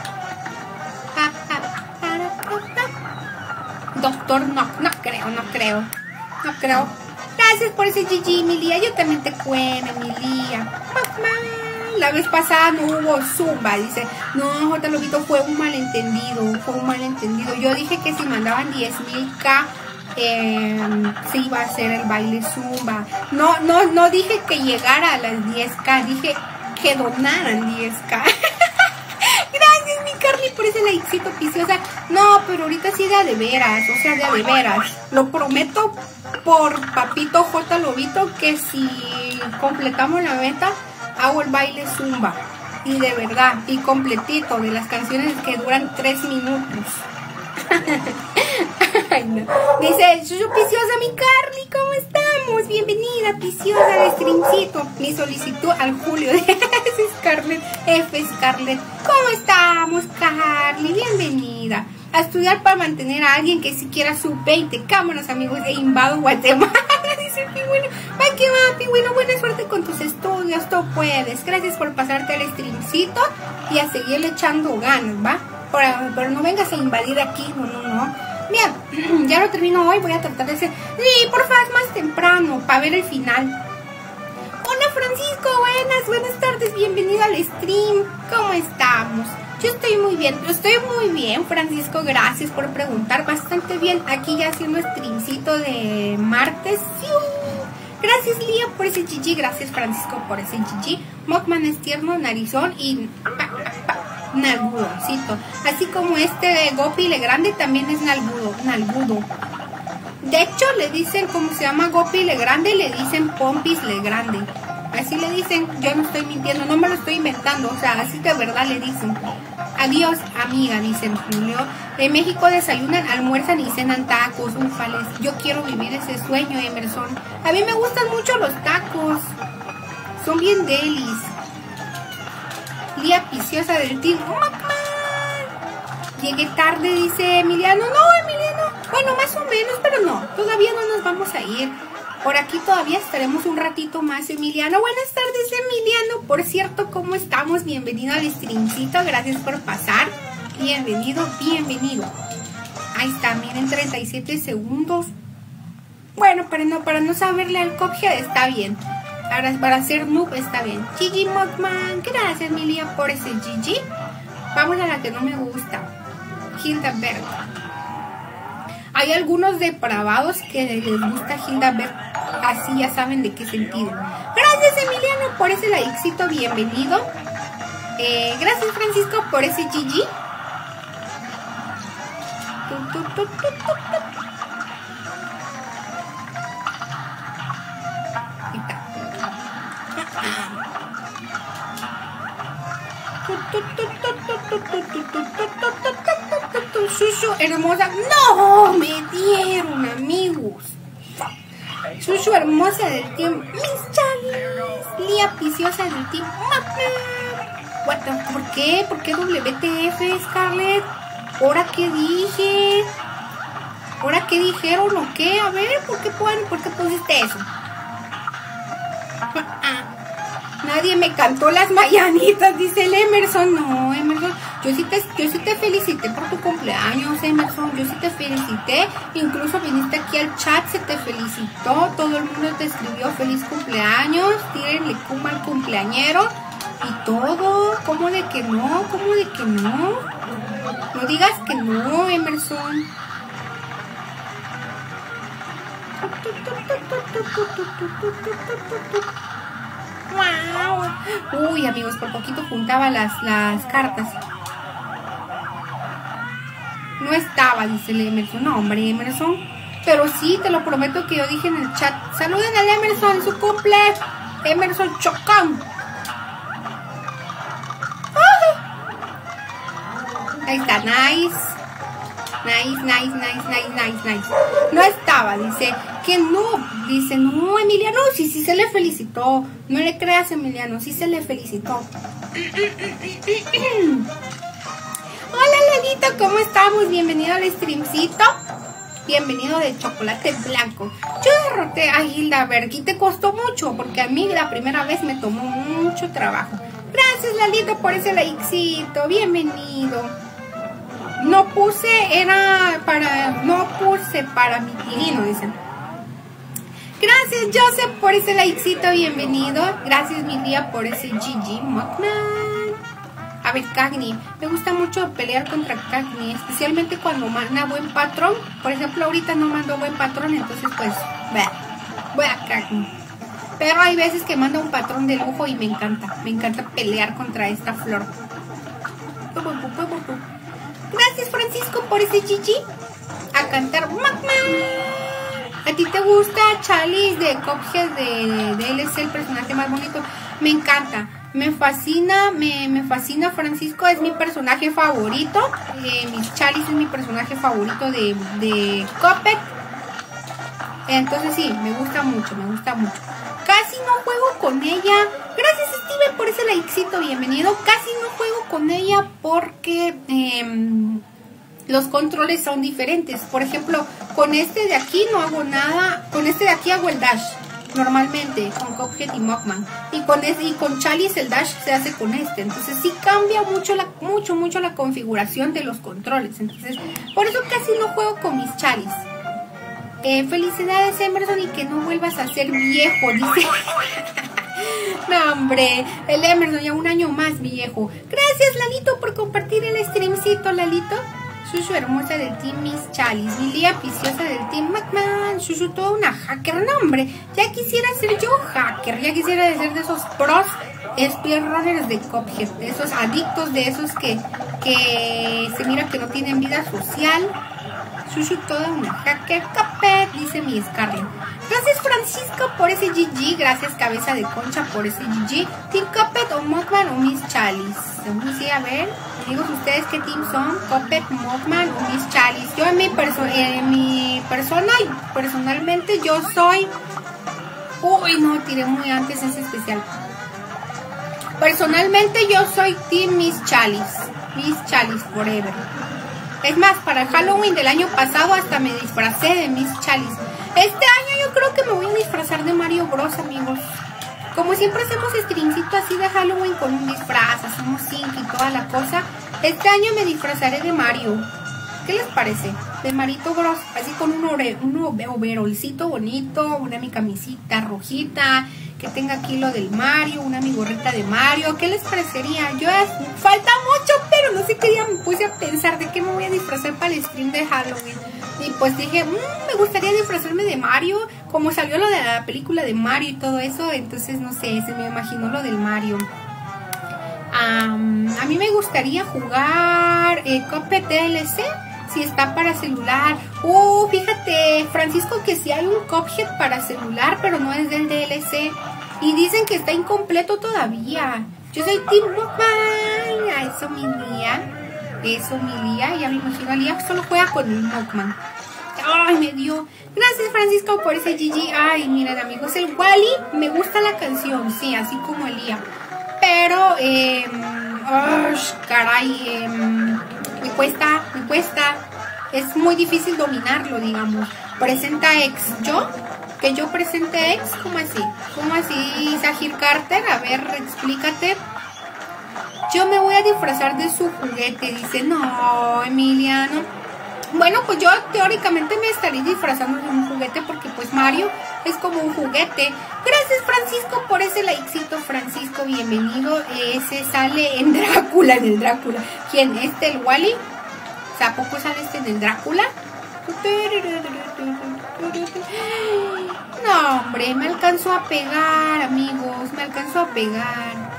Doctor, no, no creo, no creo, no creo. Gracias por ese G G, Emilia. Yo también te cuento, Emilia. La vez pasada no hubo zumba, dice. No, J. Lobito, fue un malentendido, fue un malentendido. Yo dije que si mandaban diez mil K, eh, se iba a hacer el baile zumba. No, no, no dije que llegara a las diez K, dije que donaran diez K. Gracias, mi Carly, por ese likecito, Piciosa. No, pero ahorita sí de a de veras, o sea, de a de veras. Lo prometo por papito J. Lobito que si completamos la meta, hago el baile zumba. Y de verdad, y completito, de las canciones que duran tres minutos. Ay, no. Dice, Chuchu Piciosa, mi Carly, ¿cómo estamos? Bienvenida, Piciosa, al streamcito. Mi solicitud al Julio de Scarlett, F Scarlett. ¿Cómo estamos, Carly? Bienvenida. A estudiar para mantener a alguien que siquiera sub veinte. Cámaras, amigos de Invado, Guatemala. Dice el pingüino. Ay, qué va, pingüino. Buena suerte con tus estudios. Tú puedes. Gracias por pasarte al streamcito y a seguirle echando ganas, ¿va? Pero, pero no vengas a invadir aquí. No, no, no. Mira, ya lo termino hoy. Voy a tratar de hacer. Sí, por favor, más temprano para ver el final. Hola, Francisco. Buenas, buenas tardes. Bienvenido al stream. ¿Cómo estamos? Yo estoy muy bien, estoy muy bien, Francisco, gracias por preguntar, bastante bien, aquí ya haciendo streamcito de martes. ¡Siu! Gracias, Lía, por ese G G, gracias, Francisco, por ese G G. Mockman es tierno, narizón y nalgudoncito, así como este Gopi Legrande también es nalgudo, nalgudo. De hecho, le dicen, como se llama Gopi Legrande, le dicen Pompis Legrande. Así le dicen, yo no estoy mintiendo, no me lo estoy inventando, o sea, así de verdad le dicen. Adiós, amiga, dicen Julio. En México desayunan, almuerzan y cenan tacos, ufales. Yo quiero vivir ese sueño, Emerson. A mí me gustan mucho los tacos. Son bien delis. Lía Piciosa del team. Llegué tarde, dice Emiliano. No, Emiliano. Bueno, más o menos, pero no. Todavía no nos vamos a ir. Por aquí todavía estaremos un ratito más, Emiliano. Buenas tardes, Emiliano. Por cierto, ¿cómo estamos? Bienvenido al streamcito. Gracias por pasar. Bienvenido, bienvenido. Ahí está, miren, treinta y siete segundos. Bueno, para no, para no saberle al Cuphead está bien. Ahora, para hacer noob está bien. Gigi Mockman, gracias, Milia, por ese Gigi. Vamos a la que no me gusta. Hildaberg. Hay algunos depravados que les gusta Hildaberg. Así ya saben de qué sentido. Gracias, Emiliano, por ese likecito. Bienvenido. Eh, gracias, Francisco, por ese G G. Tu, tu, tu, tu, tu, tu. Ahí está. Shushu hermosa. No, me dieron, amigos. Shushu hermosa del team. Mis Chalis. Lía Piciosa del team. What the, ¿por qué? ¿Por qué W T F, Scarlett? ¿Ahora qué dije? ¿Ahora qué dijeron o qué? A ver, ¿por qué, pueden, ¿por qué pusiste eso? Nadie me cantó las mañanitas, dice el Emerson. No, Emerson, yo sí, te, yo sí te felicité por tu cumpleaños, Emerson. Yo sí te felicité. Incluso viniste aquí al chat, se te felicitó. Todo el mundo te escribió feliz cumpleaños. Tírenle kuma al cumpleañero. Y todo. ¿Cómo de que no? ¿Cómo de que no? No digas que no, Emerson. Wow. Uy, amigos, por poquito juntaba las, las cartas. No estaba, dice el Emerson. No, hombre, Emerson. Pero sí, te lo prometo que yo dije en el chat. Saluden al Emerson en su cumple. Emerson Chocán. Ahí está, nice. Nice, nice, nice, nice, nice, nice. No estaba, dice que no. Dice, no, Emiliano, sí, sí se le felicitó. No le creas, Emiliano, sí se le felicitó. Hola, Lalito, ¿cómo estamos? Bienvenido al streamcito. Bienvenido de chocolate blanco. Yo derroté a Hildaberg y te costó mucho, porque a mí la primera vez me tomó mucho trabajo. Gracias, Lalito, por ese likecito. Bienvenido. No puse, era para, no puse para mi tirino, dicen. Gracias, Joseph, por ese likecito, bienvenido. Gracias, Milia, por ese G G Mockman. A ver, Cagni, me gusta mucho pelear contra Cagni, especialmente cuando manda buen patrón. Por ejemplo, ahorita no mando buen patrón, entonces pues, voy a Cagni. Pero hay veces que manda un patrón de lujo y me encanta. Me encanta pelear contra esta flor. Gracias, Francisco, por ese G G. A cantar Mockman. ¿A ti te gusta Chalice de Cuphead? De, de él es el personaje más bonito. Me encanta. Me fascina, me, me fascina Francisco. Es mi personaje favorito. Eh, mis Chalice es mi personaje favorito de, de Cuphead. Entonces sí, me gusta mucho, me gusta mucho. Casi no juego con ella. Gracias, Steven, por ese likecito, bienvenido. Casi no juego con ella porque eh, los controles son diferentes. Por ejemplo, con este de aquí no hago nada. Con este de aquí hago el dash normalmente, con Cuphead y Mockman. Y con, este, y con Chalice el dash se hace con este. Entonces sí cambia mucho, la, mucho, mucho la configuración de los controles. Entonces, por eso casi no juego con mis Chalice. Eh, felicidades, Emerson, y que no vuelvas a ser viejo, dice. No, hombre, el Emerson ya un año más viejo. Gracias, Lalito, por compartir el streamcito, Lalito. Shushu hermosa del team Miss Chalice, Lilia Piciosa del team McMahon, Shushu toda una hacker. No, hombre, ya quisiera ser yo hacker, ya quisiera ser de esos pros speedrunners de Cuphead, de esos adictos, de esos que, que se mira que no tienen vida social. Shushu toda una hacker. Cuphead, dice mi Scarlett. Gracias, Francisco, por ese G G. Gracias, Cabeza de Concha, por ese G G. Team Cuphead o Mugman o Miss Chalice. Sí, a ver, digo ustedes qué team son. Cuphead, Mugman o Miss Chalice. Yo en mi, perso en mi persona, personalmente, yo soy... Uy, no, tiré muy antes ese especial. Personalmente, yo soy team Miss Chalice. Miss Chalice forever. Es más, para el Halloween del año pasado hasta me disfracé de Miss Chalice. Este año yo creo que me voy a disfrazar de Mario Bros, amigos. Como siempre hacemos streamcito así de Halloween con un disfraz, hacemos cinco y toda la cosa. Este año me disfrazaré de Mario. ¿Qué les parece? De Marito Bros, así con un, ore, un overolcito bonito, una mi camisita rojita, que tenga aquí lo del Mario, una mi gorrita de Mario. ¿Qué les parecería? Yo falta mucho, pero no sé qué día me puse a pensar de qué me voy a disfrazar para el stream de Halloween. Y pues dije, mmm, me gustaría disfrazarme de Mario, como salió lo de la película de Mario y todo eso, entonces no sé, se me imaginó lo del Mario. Um, a mí me gustaría jugar eh, Cuphead D L C, si está para celular. Uh, fíjate, Francisco, que sí hay un Cuphead para celular, pero no es del D L C. Y dicen que está incompleto todavía. Yo soy Team Mugman. Eso, mi Lía. Eso, mi Lía. Ya me imagino a Lía solo juega con el Mugman. Ay, me dio. Gracias, Francisco, por ese G G. Ay, miren, amigos, el Wally, me gusta la canción, sí, así como Lía. Pero, eh, oh, caray, eh, me cuesta, me cuesta. Es muy difícil dominarlo, digamos. Presenta ex. ¿Yo? ¿Que yo presente ex? ¿Cómo así? ¿Cómo así, Sahir Carter? A ver, explícate. Yo me voy a disfrazar de su juguete. Dice, no, Emiliano. Bueno, pues yo teóricamente me estaría disfrazando de un juguete porque pues Mario es como un juguete. Gracias, Francisco, por ese likecito, Francisco, bienvenido. Ese sale en Drácula, en el Drácula. ¿Quién? ¿Este, el Wally? O sea, ¿a poco sale este en el Drácula? No, hombre, me alcanzó a pegar, amigos, me alcanzó a pegar.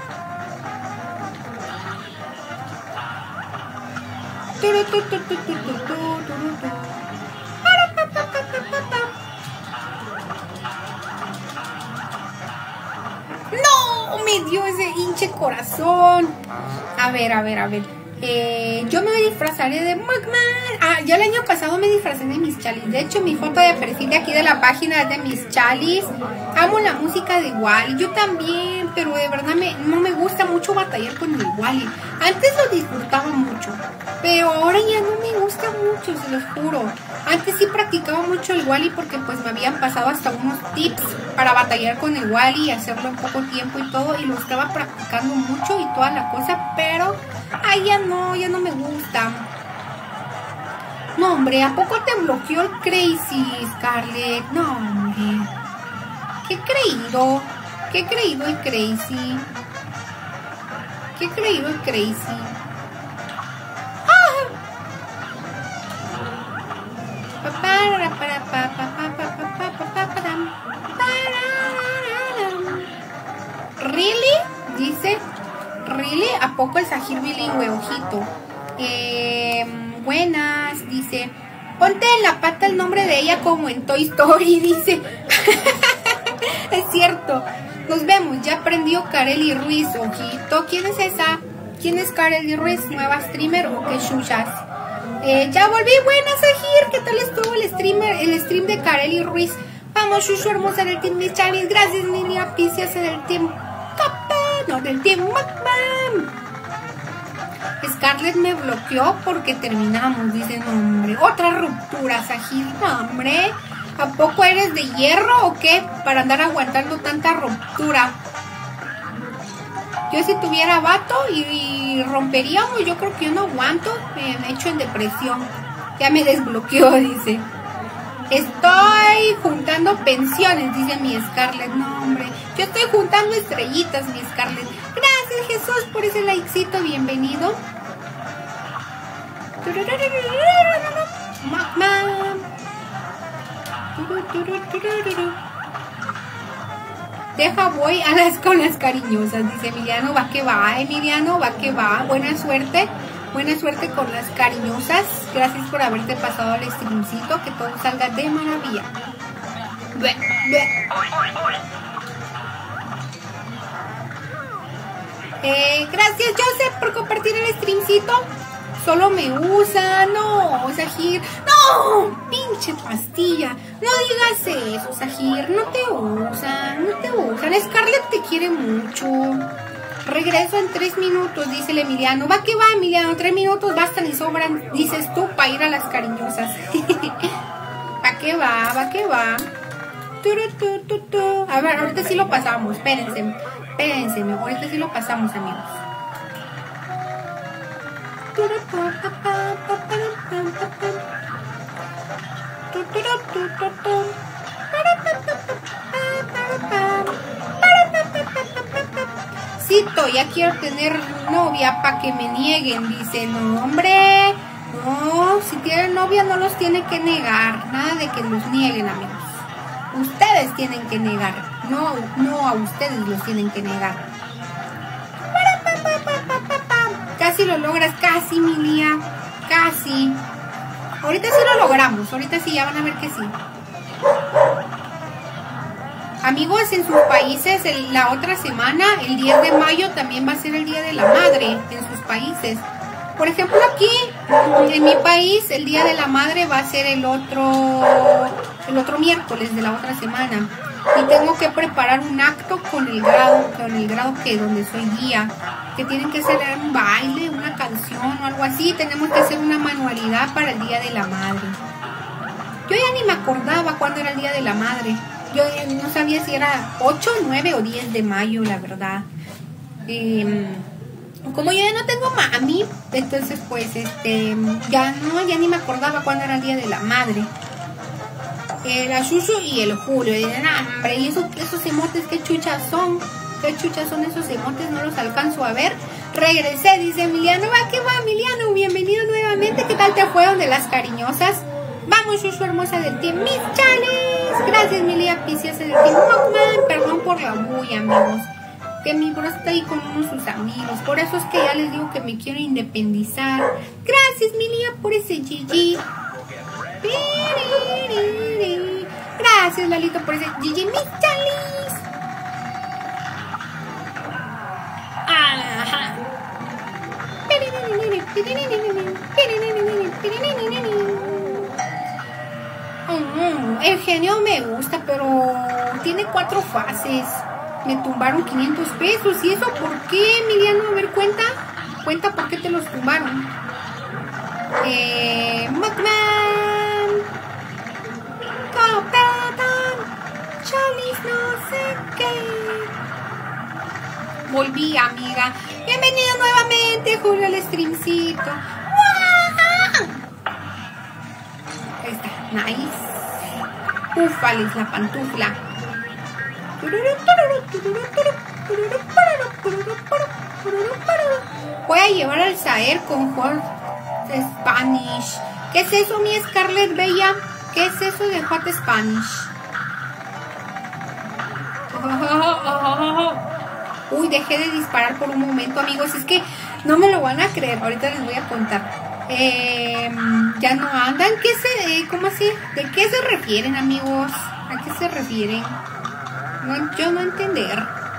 No, me dio ese hinche corazón. A ver, a ver, a ver. Eh, yo me disfrazaré de Mugman. Ah, yo el año pasado me disfrazé de Miss Chalice. De hecho, mi foto de perfil de aquí de la página es de Miss Chalice. Amo la música de Wally. Yo también, pero de verdad me, no me gusta mucho batallar con el Wally. Antes lo disfrutaba mucho, pero ahora ya no me gusta mucho, se los juro. Antes sí practicaba mucho el Wally porque pues me habían pasado hasta unos tips para batallar con el Wally y hacerlo en poco tiempo y todo. Y lo estaba practicando mucho y toda la cosa, pero ay, ya no, ya no me gusta. No, hombre, ¿a poco te bloqueó el Crazy, Scarlett? No, hombre. Qué creído. Qué creído el Crazy. Qué creído el Crazy. ¡Ah! ¿Really? Dice. ¿Really? ¿A poco el Sahir bilingüe? Ojito. Eh, buenas, dice. Ponte en la pata el nombre de ella como en Toy Story, dice. Es cierto. Nos vemos. Ya aprendió Kareli Ruiz. Ojito. ¿Quién es esa? ¿Quién es Kareli Ruiz? ¿Nueva streamer o qué chuchas? Eh, ya volví. Buenas, Sahir. ¿Qué tal estuvo el streamer, el stream de Kareli Ruiz? Vamos, Shushu hermosa del Team Miss Chalice. Gracias, Lilia Piciosa del Team No, del Team Mugman. Scarlett me bloqueó porque terminamos, dice, no, hombre. Otra ruptura, Sahir, no, hombre. ¿A poco eres de hierro o qué? Para andar aguantando tanta ruptura. Yo si tuviera vato y, y romperíamos, yo creo que yo no aguanto. Me, me echo en depresión. Ya me desbloqueó, dice. Estoy juntando pensiones, dice mi Scarlett. No, hombre. Yo estoy juntando estrellitas, mi Scarlett. Gracias, Jesús, por ese likecito. Bienvenido. Deja, voy a las con las cariñosas, dice Emiliano. Va que va, Emiliano, va que va. Buena suerte, buena suerte con las cariñosas. Gracias por haberte pasado el streamcito. Que todo salga de maravilla. Bleh, bleh. Eh, gracias, Joseph, por compartir el streamcito. Solo me usa, no, Sahir, no, pinche pastilla, no digas eso, Sahir, no te usan, no te usan, Scarlett te quiere mucho. Regreso en tres minutos, dice el Emiliano. Va que va, Emiliano, tres minutos bastan y sobran, dices tú, para ir a las cariñosas. Va que va, va que va. A ver, ahorita sí lo pasamos, espérense, espérense, ahorita sí lo pasamos, amigos. Cito, ya quiero tener novia para que me nieguen, dice. No, hombre, no, si tienen novia no los tiene que negar, nada de que los nieguen, amigos. Ustedes tienen que negar, no, no a ustedes los tienen que negar. Casi lo logras, casi, Milia, casi. Ahorita sí lo logramos, ahorita sí, ya van a ver que sí. Amigos, en sus países, el, la otra semana, el diez de mayo, también va a ser el Día de la Madre en sus países. Por ejemplo, aquí, en mi país, el Día de la Madre va a ser el otro, el otro miércoles de la otra semana. Y tengo que preparar un acto con el grado, con el grado que donde soy guía, que tienen que hacer un baile, una canción o algo así. Tenemos que hacer una manualidad para el Día de la Madre. Yo ya ni me acordaba cuándo era el Día de la Madre. Yo no sabía si era ocho, nueve o diez de mayo, la verdad. Eh, como yo ya no tengo mami, entonces pues este ya no, ya ni me acordaba cuándo era el Día de la Madre. La Shushu y el Julio. Y dicen, ah, hombre, y esos, esos emotes, ¿qué chuchas son? ¿Qué chuchas son esos emotes? No los alcanzo a ver. Regresé, dice Emiliano. Va, que va, Emiliano. Bienvenido nuevamente. ¿Qué tal te fue donde las cariñosas? Vamos, Shushu hermosa del team. Mis chales. Gracias, Milia Piciosa del team. Mockman. Perdón por la bulla, amigos. Que mi bro está ahí con unos sus amigos. Por eso es que ya les digo que me quiero independizar. Gracias, Milia, por ese G G. Gracias, Lalito, por ese G G, mis chalis. Ajá. Mm, el genio me gusta, pero tiene cuatro fases. Me tumbaron quinientos pesos. ¿Y eso por qué, Emiliano? A ver, cuenta. Cuenta por qué te los tumbaron. Eh, Macman. Copetan. Chalis, no sé qué. Volví, amiga. Bienvenida nuevamente, Julio, al streamcito. ¡Wow! Ahí está, nice. Ufales, la pantufla. Voy a llevar al Saer con Hot Spanish. ¿Qué es eso, mi Scarlett Bella? ¿Qué es eso de Hot Spanish? Uy, dejé de disparar por un momento, amigos. Es que no me lo van a creer. Ahorita les voy a contar. Eh, ya no andan. ¿Qué se, eh, ¿Cómo así? ¿De qué se refieren, amigos? ¿A qué se refieren? No, yo no entender.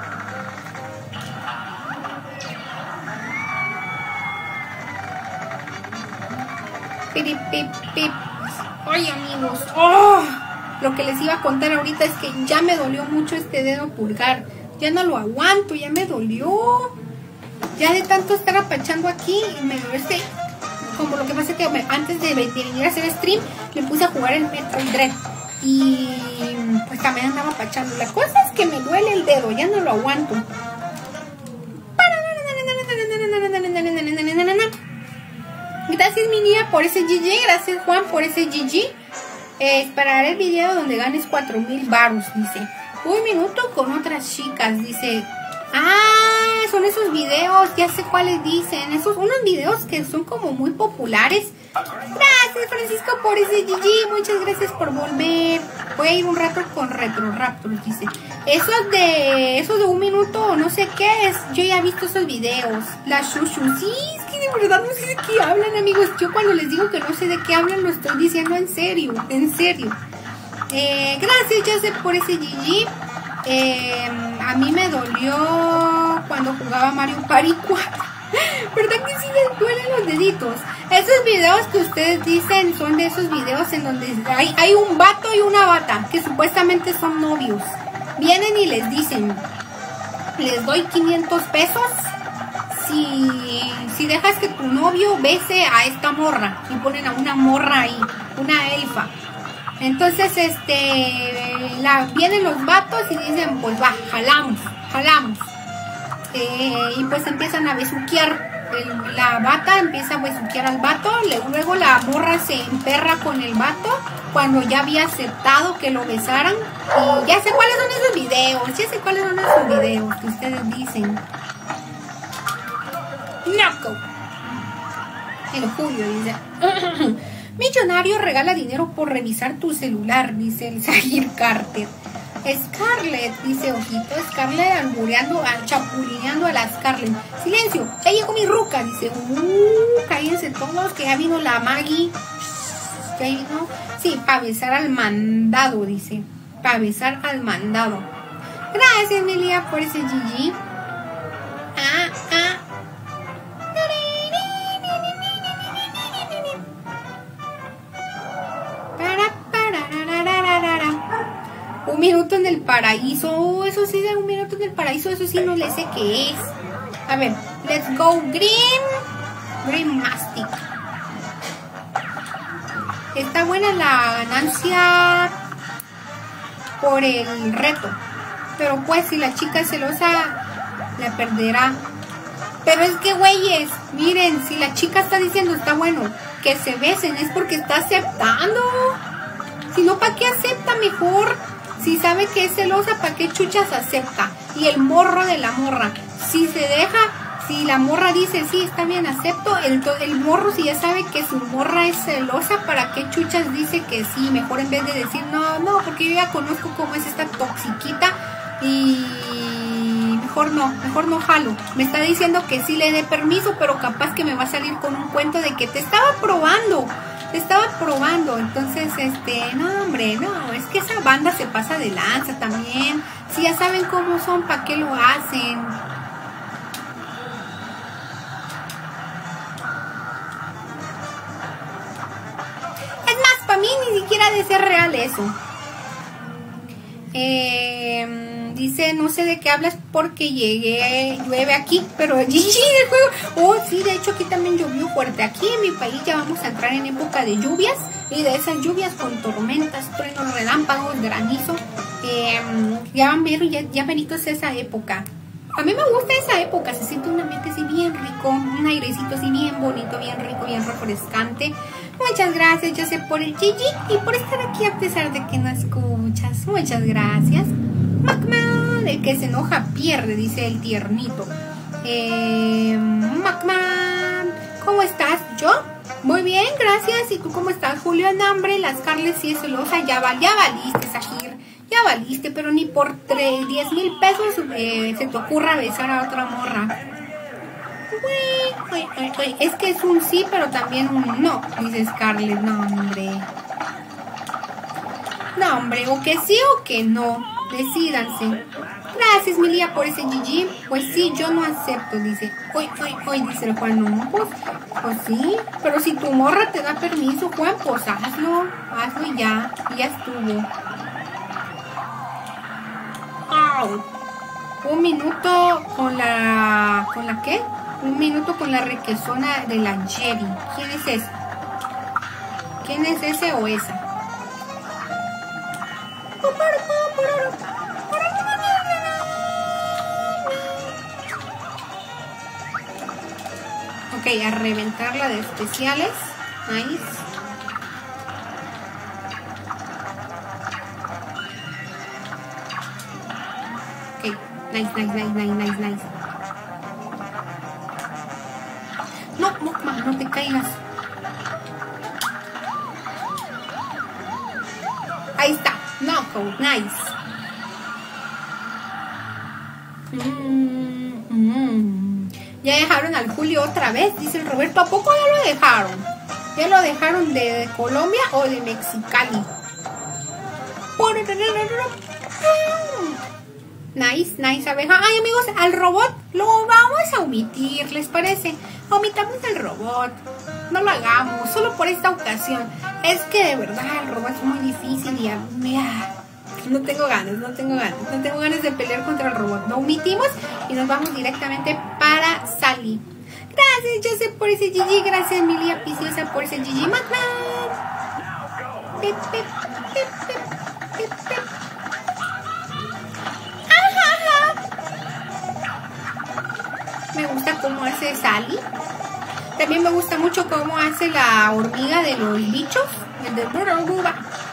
Pip, pip, pip. Ay, amigos. Oh, lo que les iba a contar ahorita es que ya me dolió mucho este dedo pulgar. Ya no lo aguanto, ya me dolió. Ya de tanto estar apachando aquí, me dolió este. Como lo que pasa es que me, antes de venir a hacer stream, me puse a jugar el Metroid Dread. Y pues también andaba apachando. La cosa es que me duele el dedo, ya no lo aguanto. Gracias, mi niña, por ese G G. Gracias, Juan, por ese G G. Eh, esperaré el video donde ganes cuatro mil baros, dice. Un minuto con otras chicas, dice. Ah, son esos videos, ya sé cuáles dicen. Esos, unos videos que son como muy populares. Gracias, Francisco, por ese G G. Muchas gracias por volver. Voy a ir un rato con Retro Raptors, dice. Esos de, esos de un minuto o no sé qué es. Yo ya he visto esos videos. La Shushu, sí, es que de verdad no sé de qué hablan, amigos. Yo cuando les digo que no sé de qué hablan, lo estoy diciendo en serio, en serio. Eh, gracias, Joseph, por ese G G. Eh, a mí me dolió cuando jugaba Mario Party cuatro. ¿Verdad que sí les duelen los deditos? Esos videos que ustedes dicen son de esos videos en donde hay, hay un vato y una bata que supuestamente son novios. Vienen y les dicen, les doy quinientos pesos si, si dejas que tu novio bese a esta morra. Y ponen a una morra ahí, una elfa. Entonces, este, la, vienen los vatos y dicen, pues va, jalamos, jalamos. Eh, y pues empiezan a besuquear. El, la bata empieza a besuquear al vato. Le, luego la morra se emperra con el vato cuando ya había aceptado que lo besaran. Y ya sé cuáles son esos videos, ya sé cuáles son esos videos que ustedes dicen. Naco. El Julio dice... Millonario regala dinero por revisar tu celular, dice el Zahir Carter. Scarlett, dice Ojito, Scarlett albureando, chapulineando a la Scarlett. Silencio, ya llegó mi ruca, dice. Uh, cállense todos, que ya vino la Maggie. Ya vino. Sí, para besar al mandado, dice. Para besar al mandado. Gracias, Melia, por ese G G. Ah, ah. Un minuto en el paraíso. Oh, eso sí, de un minuto en el paraíso. Eso sí no le sé qué es. A ver, let's go green. Green Mastic. Está buena la ganancia por el reto. Pero pues si la chica es celosa, la perderá. Pero es que, güeyes, miren, si la chica está diciendo está bueno que se besen, es porque está aceptando. Si no, ¿para qué acepta mejor? Si sabe que es celosa, ¿para qué chuchas acepta? Y el morro de la morra, si se deja, si la morra dice, sí, está bien, acepto, el, el morro, si ya sabe que su morra es celosa, ¿para qué chuchas dice que sí? Mejor en vez de decir, no, no, porque yo ya conozco cómo es esta toxiquita y mejor no, mejor no jalo. Me está diciendo que sí le dé permiso, pero capaz que me va a salir con un cuento de que te estaba probando. Estaba probando, entonces, este, no, hombre, no, es que esa banda se pasa de lanza también. Si ya saben cómo son, ¿para qué lo hacen? Es más, para mí ni siquiera ha de ser real eso. Eh, dice, no sé de qué hablas porque llegué, llueve aquí, pero G G del juego. Oh, sí, de hecho aquí también llovió fuerte. Aquí en mi país ya vamos a entrar en época de lluvias y de esas lluvias con tormentas, truenos, relámpagos, granizo. Eh, ya van viendo, ya, ya benito es esa época. A mí me gusta esa época, se siente un ambiente así bien rico, un airecito así bien bonito, bien rico, bien refrescante. Muchas gracias, Joseph, por el G G y por estar aquí a pesar de que no escuchas. Muchas gracias. Macman, el que se enoja pierde, dice el tiernito. Eh, Macman, ¿cómo estás? ¿Yo? Muy bien, gracias. ¿Y tú cómo estás, Julio? En hambre, las Carles sí es celosa. Ya, val, ya valiste, Sahir. Ya valiste, pero ni por diez mil pesos eh, se te ocurra besar a otra morra. Uy, uy, uy, uy. Es que es un sí, pero también un no, dice Scarlett. No, hombre. No, hombre, o que sí o que no. Decídanse. Gracias, Milia, por ese G G. Pues sí, yo no acepto, dice. Hoy, hoy, hoy, dice el Juan. No, pues, pues sí. Pero si tu morra te da permiso, Juan, pues hazlo. Hazlo y ya. Y ya estuvo. Oh. Un minuto con la... ¿Con la qué? Un minuto con la requesona de la Jerry. ¿Quién es ese? ¿Quién es ese o esa? Ok, a reventarla de especiales. Nice. Nice, nice, nice, nice, nice, nice. No, Mokman, no te caigas. Ahí está. Knockout, nice. Mm, mm. Ya dejaron al Julio otra vez, dice el Roberto. ¿A poco ya lo dejaron? ¿Ya lo dejaron de, de Colombia o de Mexicali? Nice, nice, abeja. Ay, amigos, al robot lo vamos a omitir, ¿les parece? Omitamos el robot. No lo hagamos, solo por esta ocasión. Es que de verdad el robot es muy difícil y mira, no tengo ganas, no tengo ganas. No tengo ganas de pelear contra el robot. Lo omitimos y nos vamos directamente para Sally. Gracias, Joseph, por ese G G. Gracias, Emilia Piciosa, por ese G G. McMahon. Pip, pip, pip, pip, pip, pip. Me gusta cómo hace Sally. También me gusta mucho cómo hace la hormiga de los bichos. El de Buruba.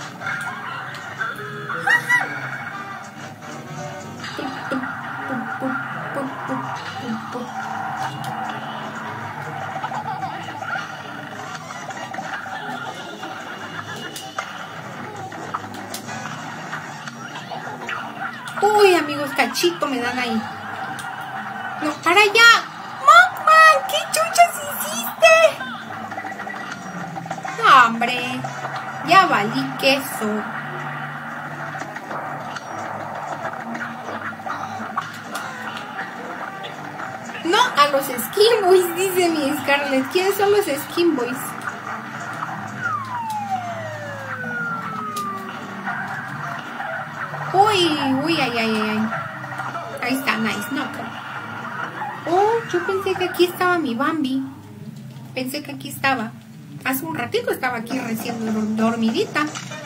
Uy, amigos, cachito me dan ahí. No, para allá. Mokman, ¿qué chuchas hiciste? No, hombre. Ya valí queso. No, a los Skin Boys, dice mi Scarlett. ¿Quiénes son los Skin Boys? Uy, uy, ay, ay, ay. Ahí está, nice, no. Oh, yo pensé que aquí estaba mi Bambi. Pensé que aquí estaba. Hace un ratito estaba aquí recién dormidita.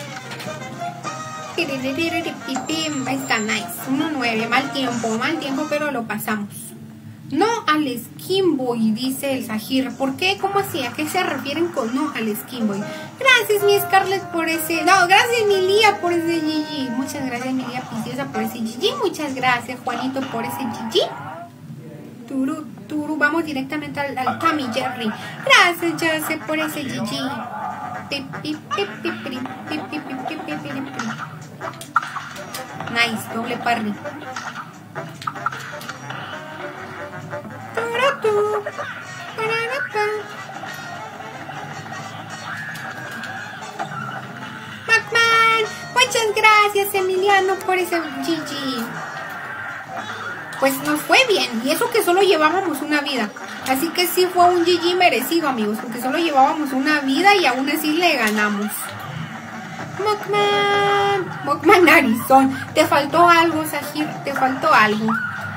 Ahí está, nice. uno nueve, mal tiempo, mal tiempo, pero lo pasamos. No al Skimboy, dice el Sahir. ¿Por qué? ¿Cómo así? ¿A qué se refieren con no al Skimboy? Gracias, mi Scarlett, por ese... No, gracias, mi Lía, por ese G G. Muchas gracias, mi Lía Piciosa, por ese G G. Muchas gracias, Juanito, por ese G G. Turu, turu. Vamos directamente al, al Tommy Jerry. Gracias, Joseph, por ese G G. Pip, pip, pip, pip, pip, pip, pip, pip, pip, pip, pip, pip. Nice, doble parry. McMahon, muchas gracias, Emiliano, por ese G G. Pues nos fue bien, y eso que solo llevábamos una vida. Así que sí fue un G G merecido, amigos, porque solo llevábamos una vida y aún así le ganamos. Mokman, Mokman narizón. Te faltó algo, Sahir, te faltó algo.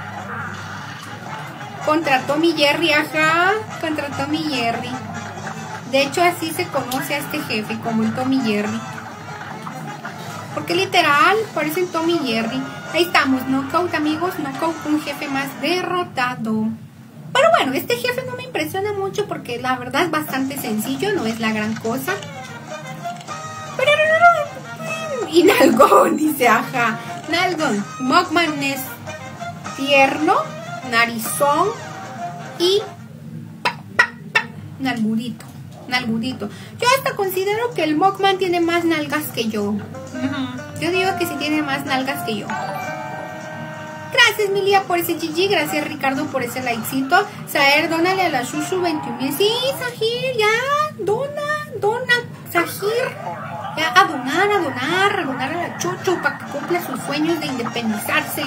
Contra Tommy Jerry, ajá, contra Tommy Jerry. De hecho, así se conoce a este jefe, como el Tommy Jerry. Porque literal, parecen Tommy Jerry. Ahí estamos, knockout, amigos, knockout, un jefe más derrotado. Pero bueno, este jefe no me impresiona mucho porque la verdad es bastante sencillo, no es la gran cosa. Pero... Y Nalgón, dice, ajá. Nalgón, Mokman es tierno, narizón y pa, pa, pa, nalgudito, nalgudito. Yo hasta considero que el Mokman tiene más nalgas que yo. Uh-huh. Yo digo que sí tiene más nalgas que yo. Gracias, Milia, por ese G G. Gracias, Ricardo, por ese likecito. Saer, dónale a la Shushu veintiuno. Sí, Sahir, ya. Dona, dona, Sahir. Ya, a donar, a donar, a donar a la Chuchu para que cumpla sus sueños de independizarse.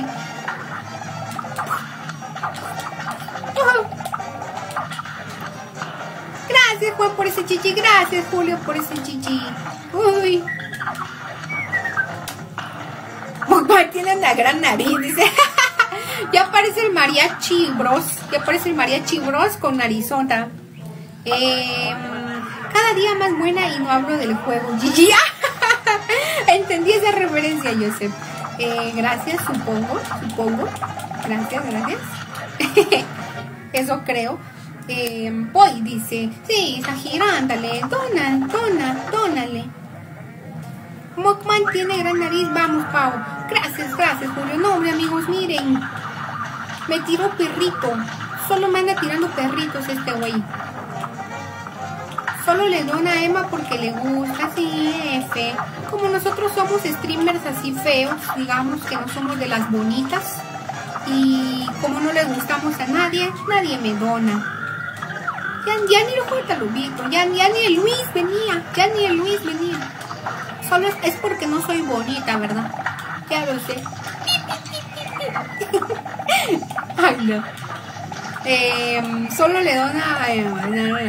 Gracias, Juan, por ese G G. Gracias, Julio, por ese G G. Uy. Mokman tiene una gran nariz, dice. Ya aparece el Mariachi Bros. Ya aparece el Mariachi Bros con narizona. Eh, cada día más buena y no hablo del juego. G G. Entendí esa referencia, Joseph. Eh, gracias, supongo. Supongo. Gracias, gracias. Eso creo. Eh, Boy dice, sí, Sahir, ándale, dona, dona, dónale. Mokman tiene gran nariz, vamos, Pau. Gracias, gracias, Julio. No, hombre, amigos, miren. Me tiró perrito. Solo me anda tirando perritos este güey. Solo le dona a Emma porque le gusta, sí, F. Como nosotros somos streamers así feos, digamos que no somos de las bonitas. Y como no le gustamos a nadie, nadie me dona. Ya, ya ni lo cuenta Lubito, ya, ya ni el Luis venía, ya ni el Luis venía. Solo es, es porque no soy bonita, ¿verdad? Ya lo sé. Ay, no. Eh, solo le dona a Emma.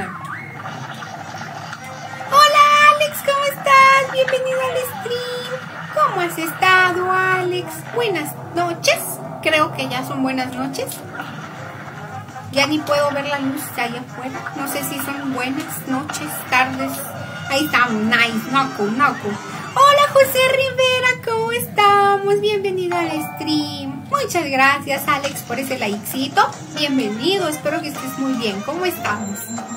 Hola Alex, ¿cómo estás? Bienvenido al stream. ¿Cómo has estado, Alex? Buenas noches. Creo que ya son buenas noches. Ya ni puedo ver la luz allá afuera. No sé si son buenas noches, tardes. Ahí estamos, nice, noco, noco. Hola José Rivera, ¿cómo estamos? Bienvenido al stream. Muchas gracias Alex por ese likecito. Bienvenido, espero que estés muy bien. ¿Cómo estamos?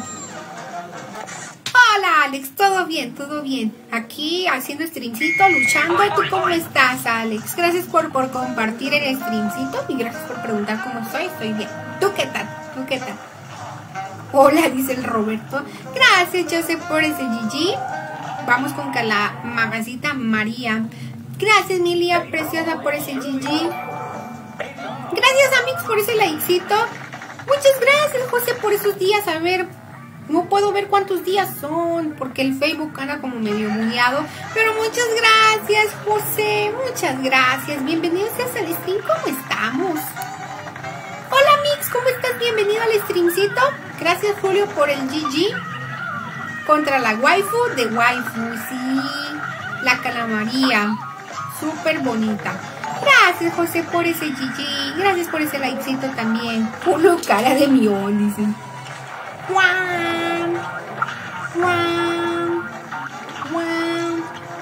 Hola Alex, todo bien, todo bien. Aquí haciendo streamcito, luchando. ¿Tú cómo estás, Alex? Gracias por, por compartir el streamcito y gracias por preguntar cómo estoy. Estoy bien. ¿Tú qué tal? ¿Tú qué tal? Hola, dice el Roberto. Gracias, Joseph, por ese G G. Vamos con la mamacita María. Gracias, Milia, preciosa, por ese G G. Gracias, Amix, por ese likecito. Muchas gracias, José, por esos días. A ver, no puedo ver cuántos días son porque el Facebook anda como medio bugueado. Pero muchas gracias, José. Muchas gracias. Bienvenidos al stream. ¿Cómo estamos? Hola, Mix. ¿Cómo estás? Bienvenido al streamcito. Gracias, Julio, por el G G. Contra la waifu de waifu. Sí, la calamaría. Súper bonita. Gracias, José, por ese G G. Gracias por ese likecito también. Julio, cara de mión, dicen. ¡Guau! ¡Guau! ¡Guau!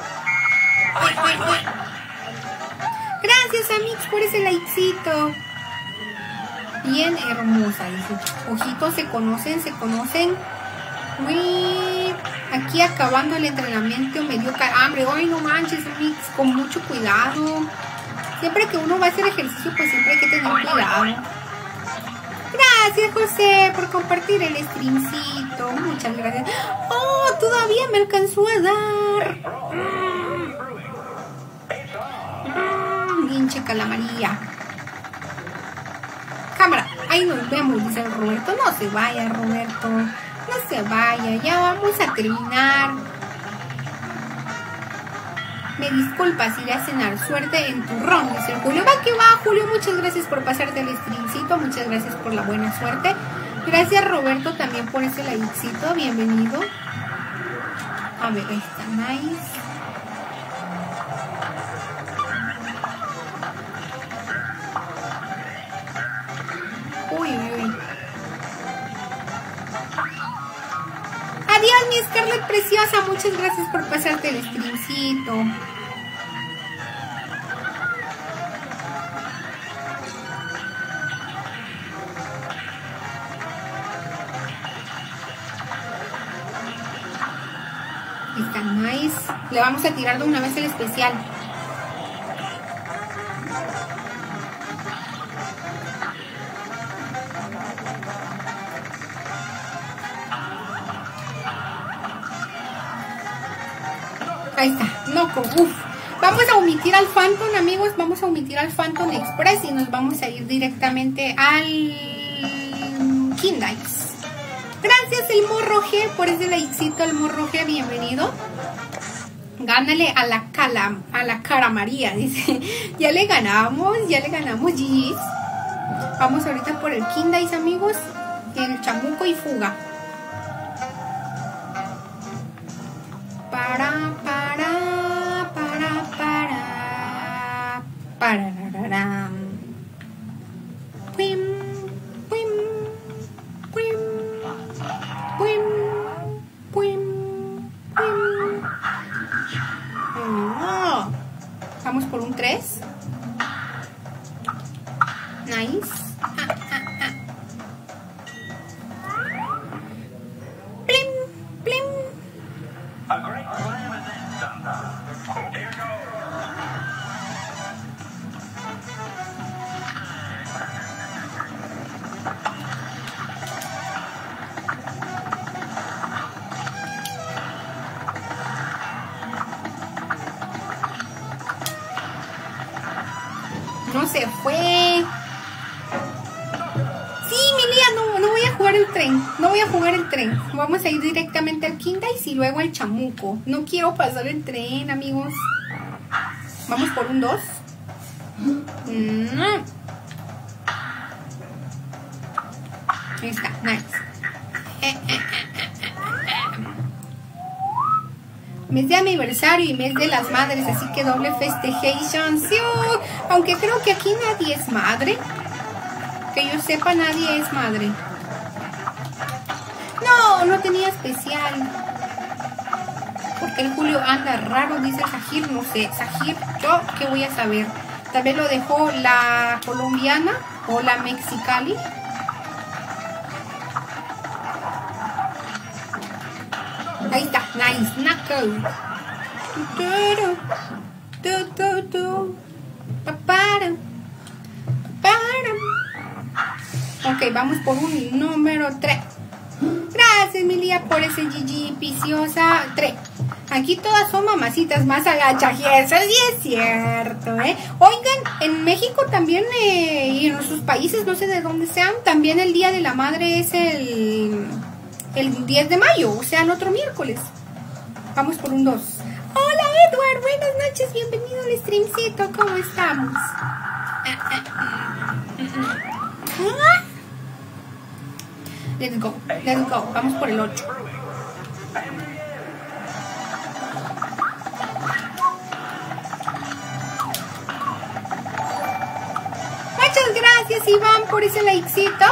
Gracias, Amix, por ese likecito. Bien hermosa, dice. Ojitos, se conocen, se conocen. Uy, aquí acabando el entrenamiento me dio hambre. Ay, no manches, Amix, con mucho cuidado. Siempre que uno va a hacer ejercicio, pues siempre hay que tener cuidado. Gracias, José, por compartir el streamcito. Muchas gracias. Oh, todavía me alcanzó a dar. Mm, pinche calamaría. Cámara, ahí nos vemos, dice el Roberto. No se vaya, Roberto. No se vaya, ya vamos a terminar. Me disculpas, iré a cenar. Suerte en tu ron, dice el Julio. Va que va, Julio. Muchas gracias por pasarte el streamcito. Muchas gracias por la buena suerte. Gracias, Roberto, también por ese likecito. Bienvenido. A ver, ahí está, nice. Uy, uy, uy. Adiós, mi Scarlett preciosa. Muchas gracias por pasarte el streamcito. Está nice. Le vamos a tirar de una vez el especial. Ahí está, no, uff. Vamos a omitir al Phantom, amigos. Vamos a omitir al Phantom Express y nos vamos a ir directamente al Kindice. Gracias, el Morro G, por ese likecito, el Morro G, bienvenido. Gánale a la cala, a la cara María, dice. Ya le ganamos, ya le ganamos, G Gs. Vamos ahorita por el Kindice, amigos. El chamuco y fuga. Para, para, para, para, para, para, pim, pim, pim, pim, pim, pim. Oh. Vamos por un tres. Nice. Ah, ah, ah. se fue. Sí, Milia, no, no voy a jugar el tren. No voy a jugar el tren. Vamos a ir directamente al Kindais y luego al Chamuco. No quiero pasar el tren, amigos. Vamos por un dos. Mm. Ahí está, nice. Eh, eh, eh, eh, eh. Mes de aniversario y mes de las madres, así que doble festejation. Sí, aunque creo que aquí nadie es madre. Que yo sepa, nadie es madre. No, no tenía especial. Porque el Julio anda raro, dice Sajir. No sé, Sajir, yo qué voy a saber. Tal vez lo dejó la colombiana o la mexicali. Ahí está, nice, knockout. Tu, tu, tu. Papara. Papara. Ok, vamos por un número tres. Gracias, Emilia, por ese G G viciosa tres. Aquí todas son mamacitas más agachas. Eso sí es cierto, ¿eh? Oigan, en México también eh, y en sus países, no sé de dónde sean, también el Día de la Madre es el, el diez de mayo, o sea, el otro miércoles. Vamos por un dos. Hola, Edward, buenas noches, bienvenido al streamcito, ¿cómo estamos? Let's go, let's go, vamos por el ocho. Muchas gracias, Iván, por ese likecito.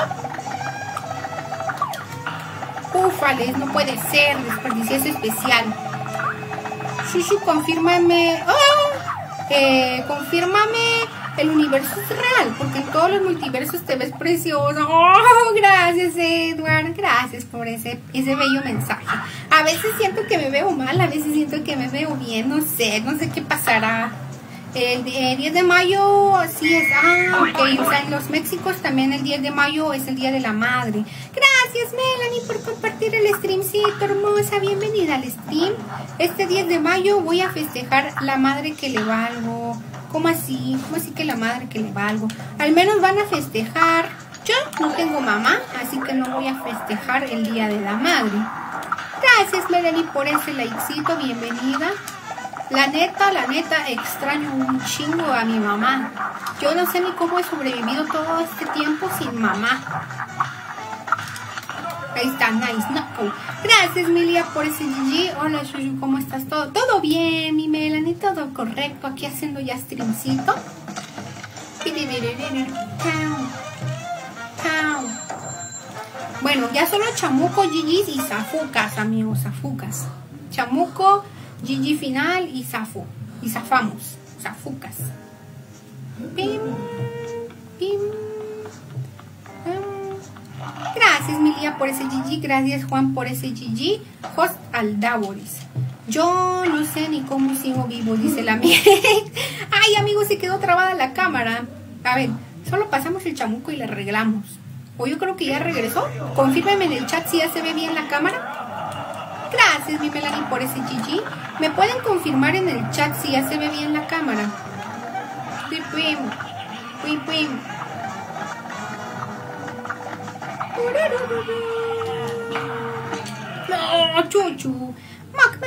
Ufales, no puede ser, desperdicié ese especial. Shushu, confírmame. Oh, eh, confírmame. El universo es real, porque en todos los multiversos te ves precioso. Oh, gracias, Edward. Gracias por ese, ese bello mensaje. A veces siento que me veo mal, a veces siento que me veo bien. No sé, no sé qué pasará. El, el diez de mayo, sí es. Ah, ok. O sea, en los Méxicos también el diez de mayo es el Día de la Madre. Gracias, Melanie, por compartir el streamcito, hermosa. Bienvenida al stream. Este diez de mayo voy a festejar la madre que le valgo. ¿Cómo así? ¿Cómo así que la madre que le valgo? Al menos van a festejar. Yo no tengo mamá, así que no voy a festejar el Día de la Madre. Gracias, Melanie, por ese likecito. Bienvenida. La neta, la neta, extraño un chingo a mi mamá. Yo no sé ni cómo he sobrevivido todo este tiempo sin mamá. Ahí está, nice, no. Gracias, Milia, por ese G G. Hola, Shushu, ¿cómo estás? ¿Todo, todo bien, mi Melanie? ¿Todo correcto? Aquí haciendo ya streamcito. Bueno, ya solo Chamuco, G Gs y Zafucas, amigos, Zafucas. Chamuco, G G final y Zafo. Y zafamos, Zafucas. Pim, pim. Gracias, Milia, por ese G G. Gracias, Juan, por ese G G. Host Aldaboris. Yo no sé ni cómo sigo vivo, dice la mía. Ay, amigos, se quedó trabada la cámara. A ver, solo pasamos el chamuco y le arreglamos. O yo creo que ya regresó. Confírmeme en el chat si ya se ve bien la cámara. Gracias, mi Melanie, por ese G G. ¿Me pueden confirmar en el chat si ya se ve bien la cámara? Pim, pim. Pim, pim. No, Chuchu. Macman.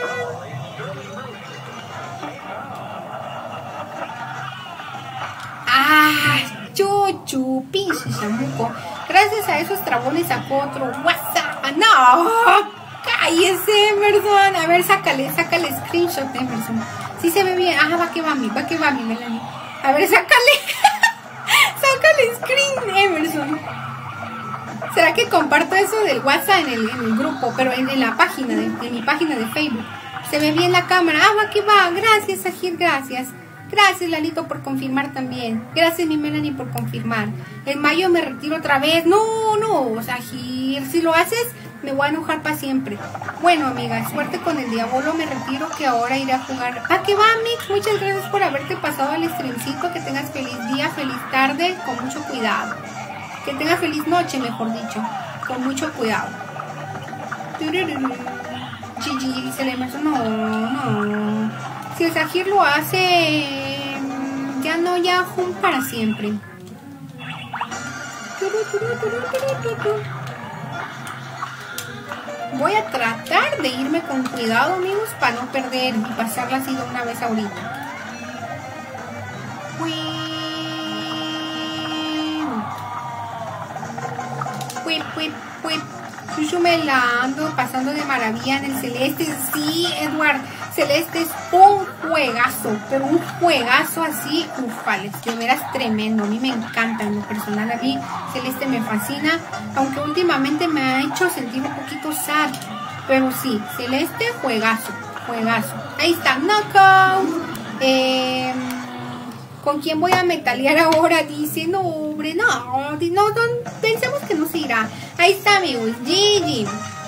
Ah, Chuchu, pinche chamuco. Gracias a esos trabones sacó otro WhatsApp. No, cállese, Emerson. A ver, sácale, sácale screenshot, Emerson. Sí se ve bien. Ah, va que va mi, va que va mi, Melanie. A ver, sácale. Sácale screen, Emerson. ¿Será que comparto eso del WhatsApp en el, en el grupo? Pero en, en la página, de, en mi página de Facebook. Se ve bien la cámara. Ah, va que va. Gracias, Sajir, gracias. Gracias, Lalito, por confirmar también. Gracias, mi Melanie, por confirmar. En mayo me retiro otra vez. No, no, Sajir. Si lo haces, me voy a enojar para siempre. Bueno, amiga, suerte con el diablo. Me retiro, que ahora iré a jugar. Ah, que va, Mix. Muchas gracias por haberte pasado al streamcito. Que tengas feliz día, feliz tarde. Con mucho cuidado. Que tenga feliz noche, mejor dicho. Con mucho cuidado. G G, dice el Emerson. No, no. Si el Sajir lo hace, Ya no Yahoo para siempre. Voy a tratar de irme con cuidado, amigos, para no perder y pasarla así de una vez ahorita. Whip, whip, whip. Shushu me la ando pasando de maravilla en el Celeste. Sí, Edward, Celeste es un juegazo, pero un juegazo así, ufales, de veras tremendo. A mí me encanta, en lo personal, a mí Celeste me fascina, aunque últimamente me ha hecho sentir un poquito sad, pero sí, Celeste, juegazo, juegazo. Ahí está, Knockout. Eh, ¿Con quién voy a metalear ahora? Dice, no, hombre, no, no, no, pensemos que no se irá. Ahí está, amigos, Gigi.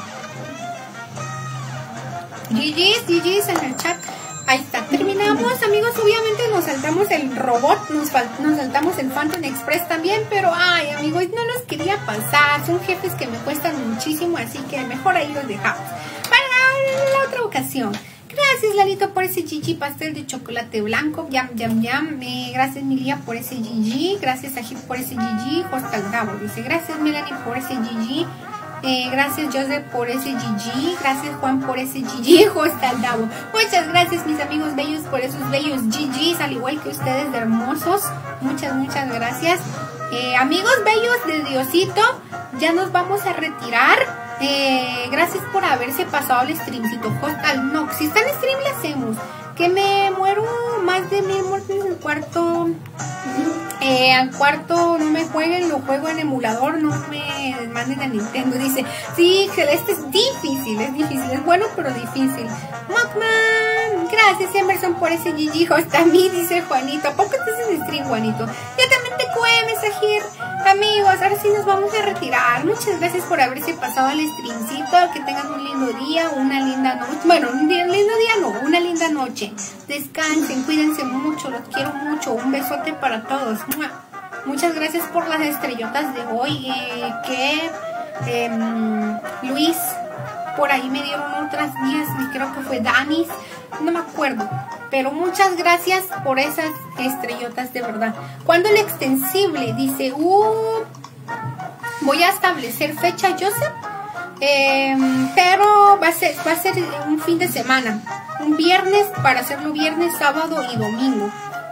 Gigi, Gigi en el chat. Ahí está, terminamos, amigos. Obviamente nos saltamos el robot, nos, nos saltamos el Phantom Express también, pero ay, amigos, no los quería pasar. Son jefes que me cuestan muchísimo, así que mejor ahí los dejamos para la, la otra ocasión. Gracias, Lalito, por ese Gigi pastel de chocolate blanco. Yam, yam, yam. Eh, gracias, Milia, por ese Gigi. Gracias, Ajit, por ese Gigi. Hostal Gabo dice, gracias, Melanie, por ese Gigi. Eh, gracias, Joseph, por ese Gigi. Gracias, Juan, por ese Gigi. Hostal Gabo. Muchas gracias, mis amigos bellos, por esos bellos Gigis, al igual que ustedes de hermosos. Muchas, muchas gracias. Eh, amigos bellos de Diosito, ya nos vamos a retirar. Eh, gracias por haberse pasado el streamcito. Hostal, no, si está en stream le hacemos. Que me muero más de mil muertes en el cuarto. Eh, al cuarto no me jueguen, lo juego en emulador, no me manden a Nintendo. Dice, sí, Celeste es difícil, es difícil, es bueno pero difícil. Mockman, gracias Emerson por ese Gigi. Hasta a mí, dice Juanito. ¿A poco estás en stream, Juanito? Ya también te cueme, Sahir. Amigos, ahora sí nos vamos a retirar. Muchas gracias por haberse pasado al streamcito. Que tengan un lindo día, una linda noche. Bueno, un lindo día no, una linda noche. Descansen, cuídense mucho, los quiero mucho. Un besote para todos. Muchas gracias por las estrellotas de hoy. Eh, que eh, Luis, por ahí me dieron otras diez, creo que fue Danis, no me acuerdo. Pero muchas gracias por esas estrellotas, de verdad. ¿Cuándo el extensible? Dice, uh, voy a establecer fecha, Joseph. Eh, pero va a ser, va a ser un fin de semana. Un viernes, para hacerlo viernes, sábado y domingo.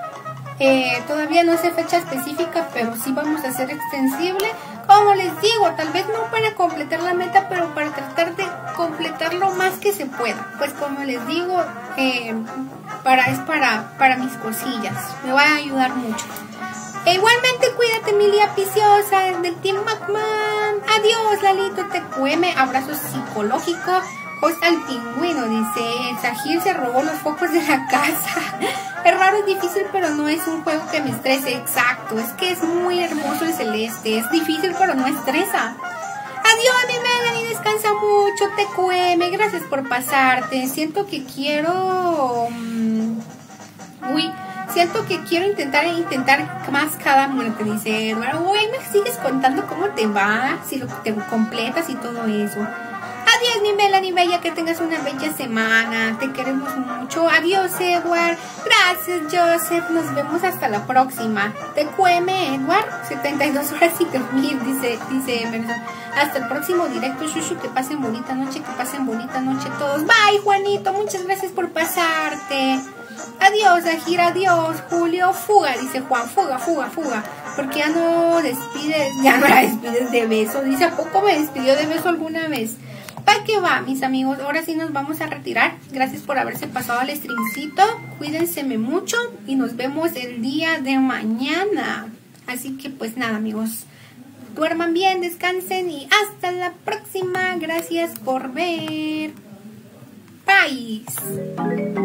Eh, todavía no sé fecha específica, pero sí vamos a hacer extensible. Como les digo, tal vez no para completar la meta, pero para tratar de completar lo más que se pueda. Pues como les digo, eh, para, es para, para mis cosillas. Me va a ayudar mucho. E igualmente cuídate, Emilia Piciosa, del Team McMahon. Adiós, Lalito, te cueme. Abrazo psicológico. Host al pingüino, dice, Sahir se robó los focos de la casa. Es raro, es difícil, pero no es un juego que me estrese. Exacto, es que es muy hermoso el Celeste. Es difícil, pero no estresa. Adiós, mi Melanie, descansa mucho, te cueme. Gracias por pasarte. Siento que quiero... Uy, siento que quiero intentar intentar más cada muerte, dice Eduardo. Uy, me sigues contando cómo te va, si lo te completas y todo eso. Adiós, mi Melanie bella, que tengas una bella semana. Te queremos mucho. Adiós, Edward. Gracias, Joseph. Nos vemos hasta la próxima. Te cueme, Edward. setenta y dos horas sin dormir, dice, dice Emerson. Hasta el próximo directo, Shushu. Que pasen bonita noche, que pasen bonita noche todos. Bye, Juanito. Muchas gracias por pasarte. Adiós, Ajira. Adiós, Julio. Fuga, dice Juan. Fuga, fuga, fuga. Porque ya no despides, ya no la despides de beso. Dice, ¿a poco me despidió de beso alguna vez? ¿Para qué va, mis amigos? Ahora sí nos vamos a retirar. Gracias por haberse pasado al streamcito. Cuídense mucho y nos vemos el día de mañana. Así que pues nada, amigos. Duerman bien, descansen y hasta la próxima. Gracias por ver. Bye.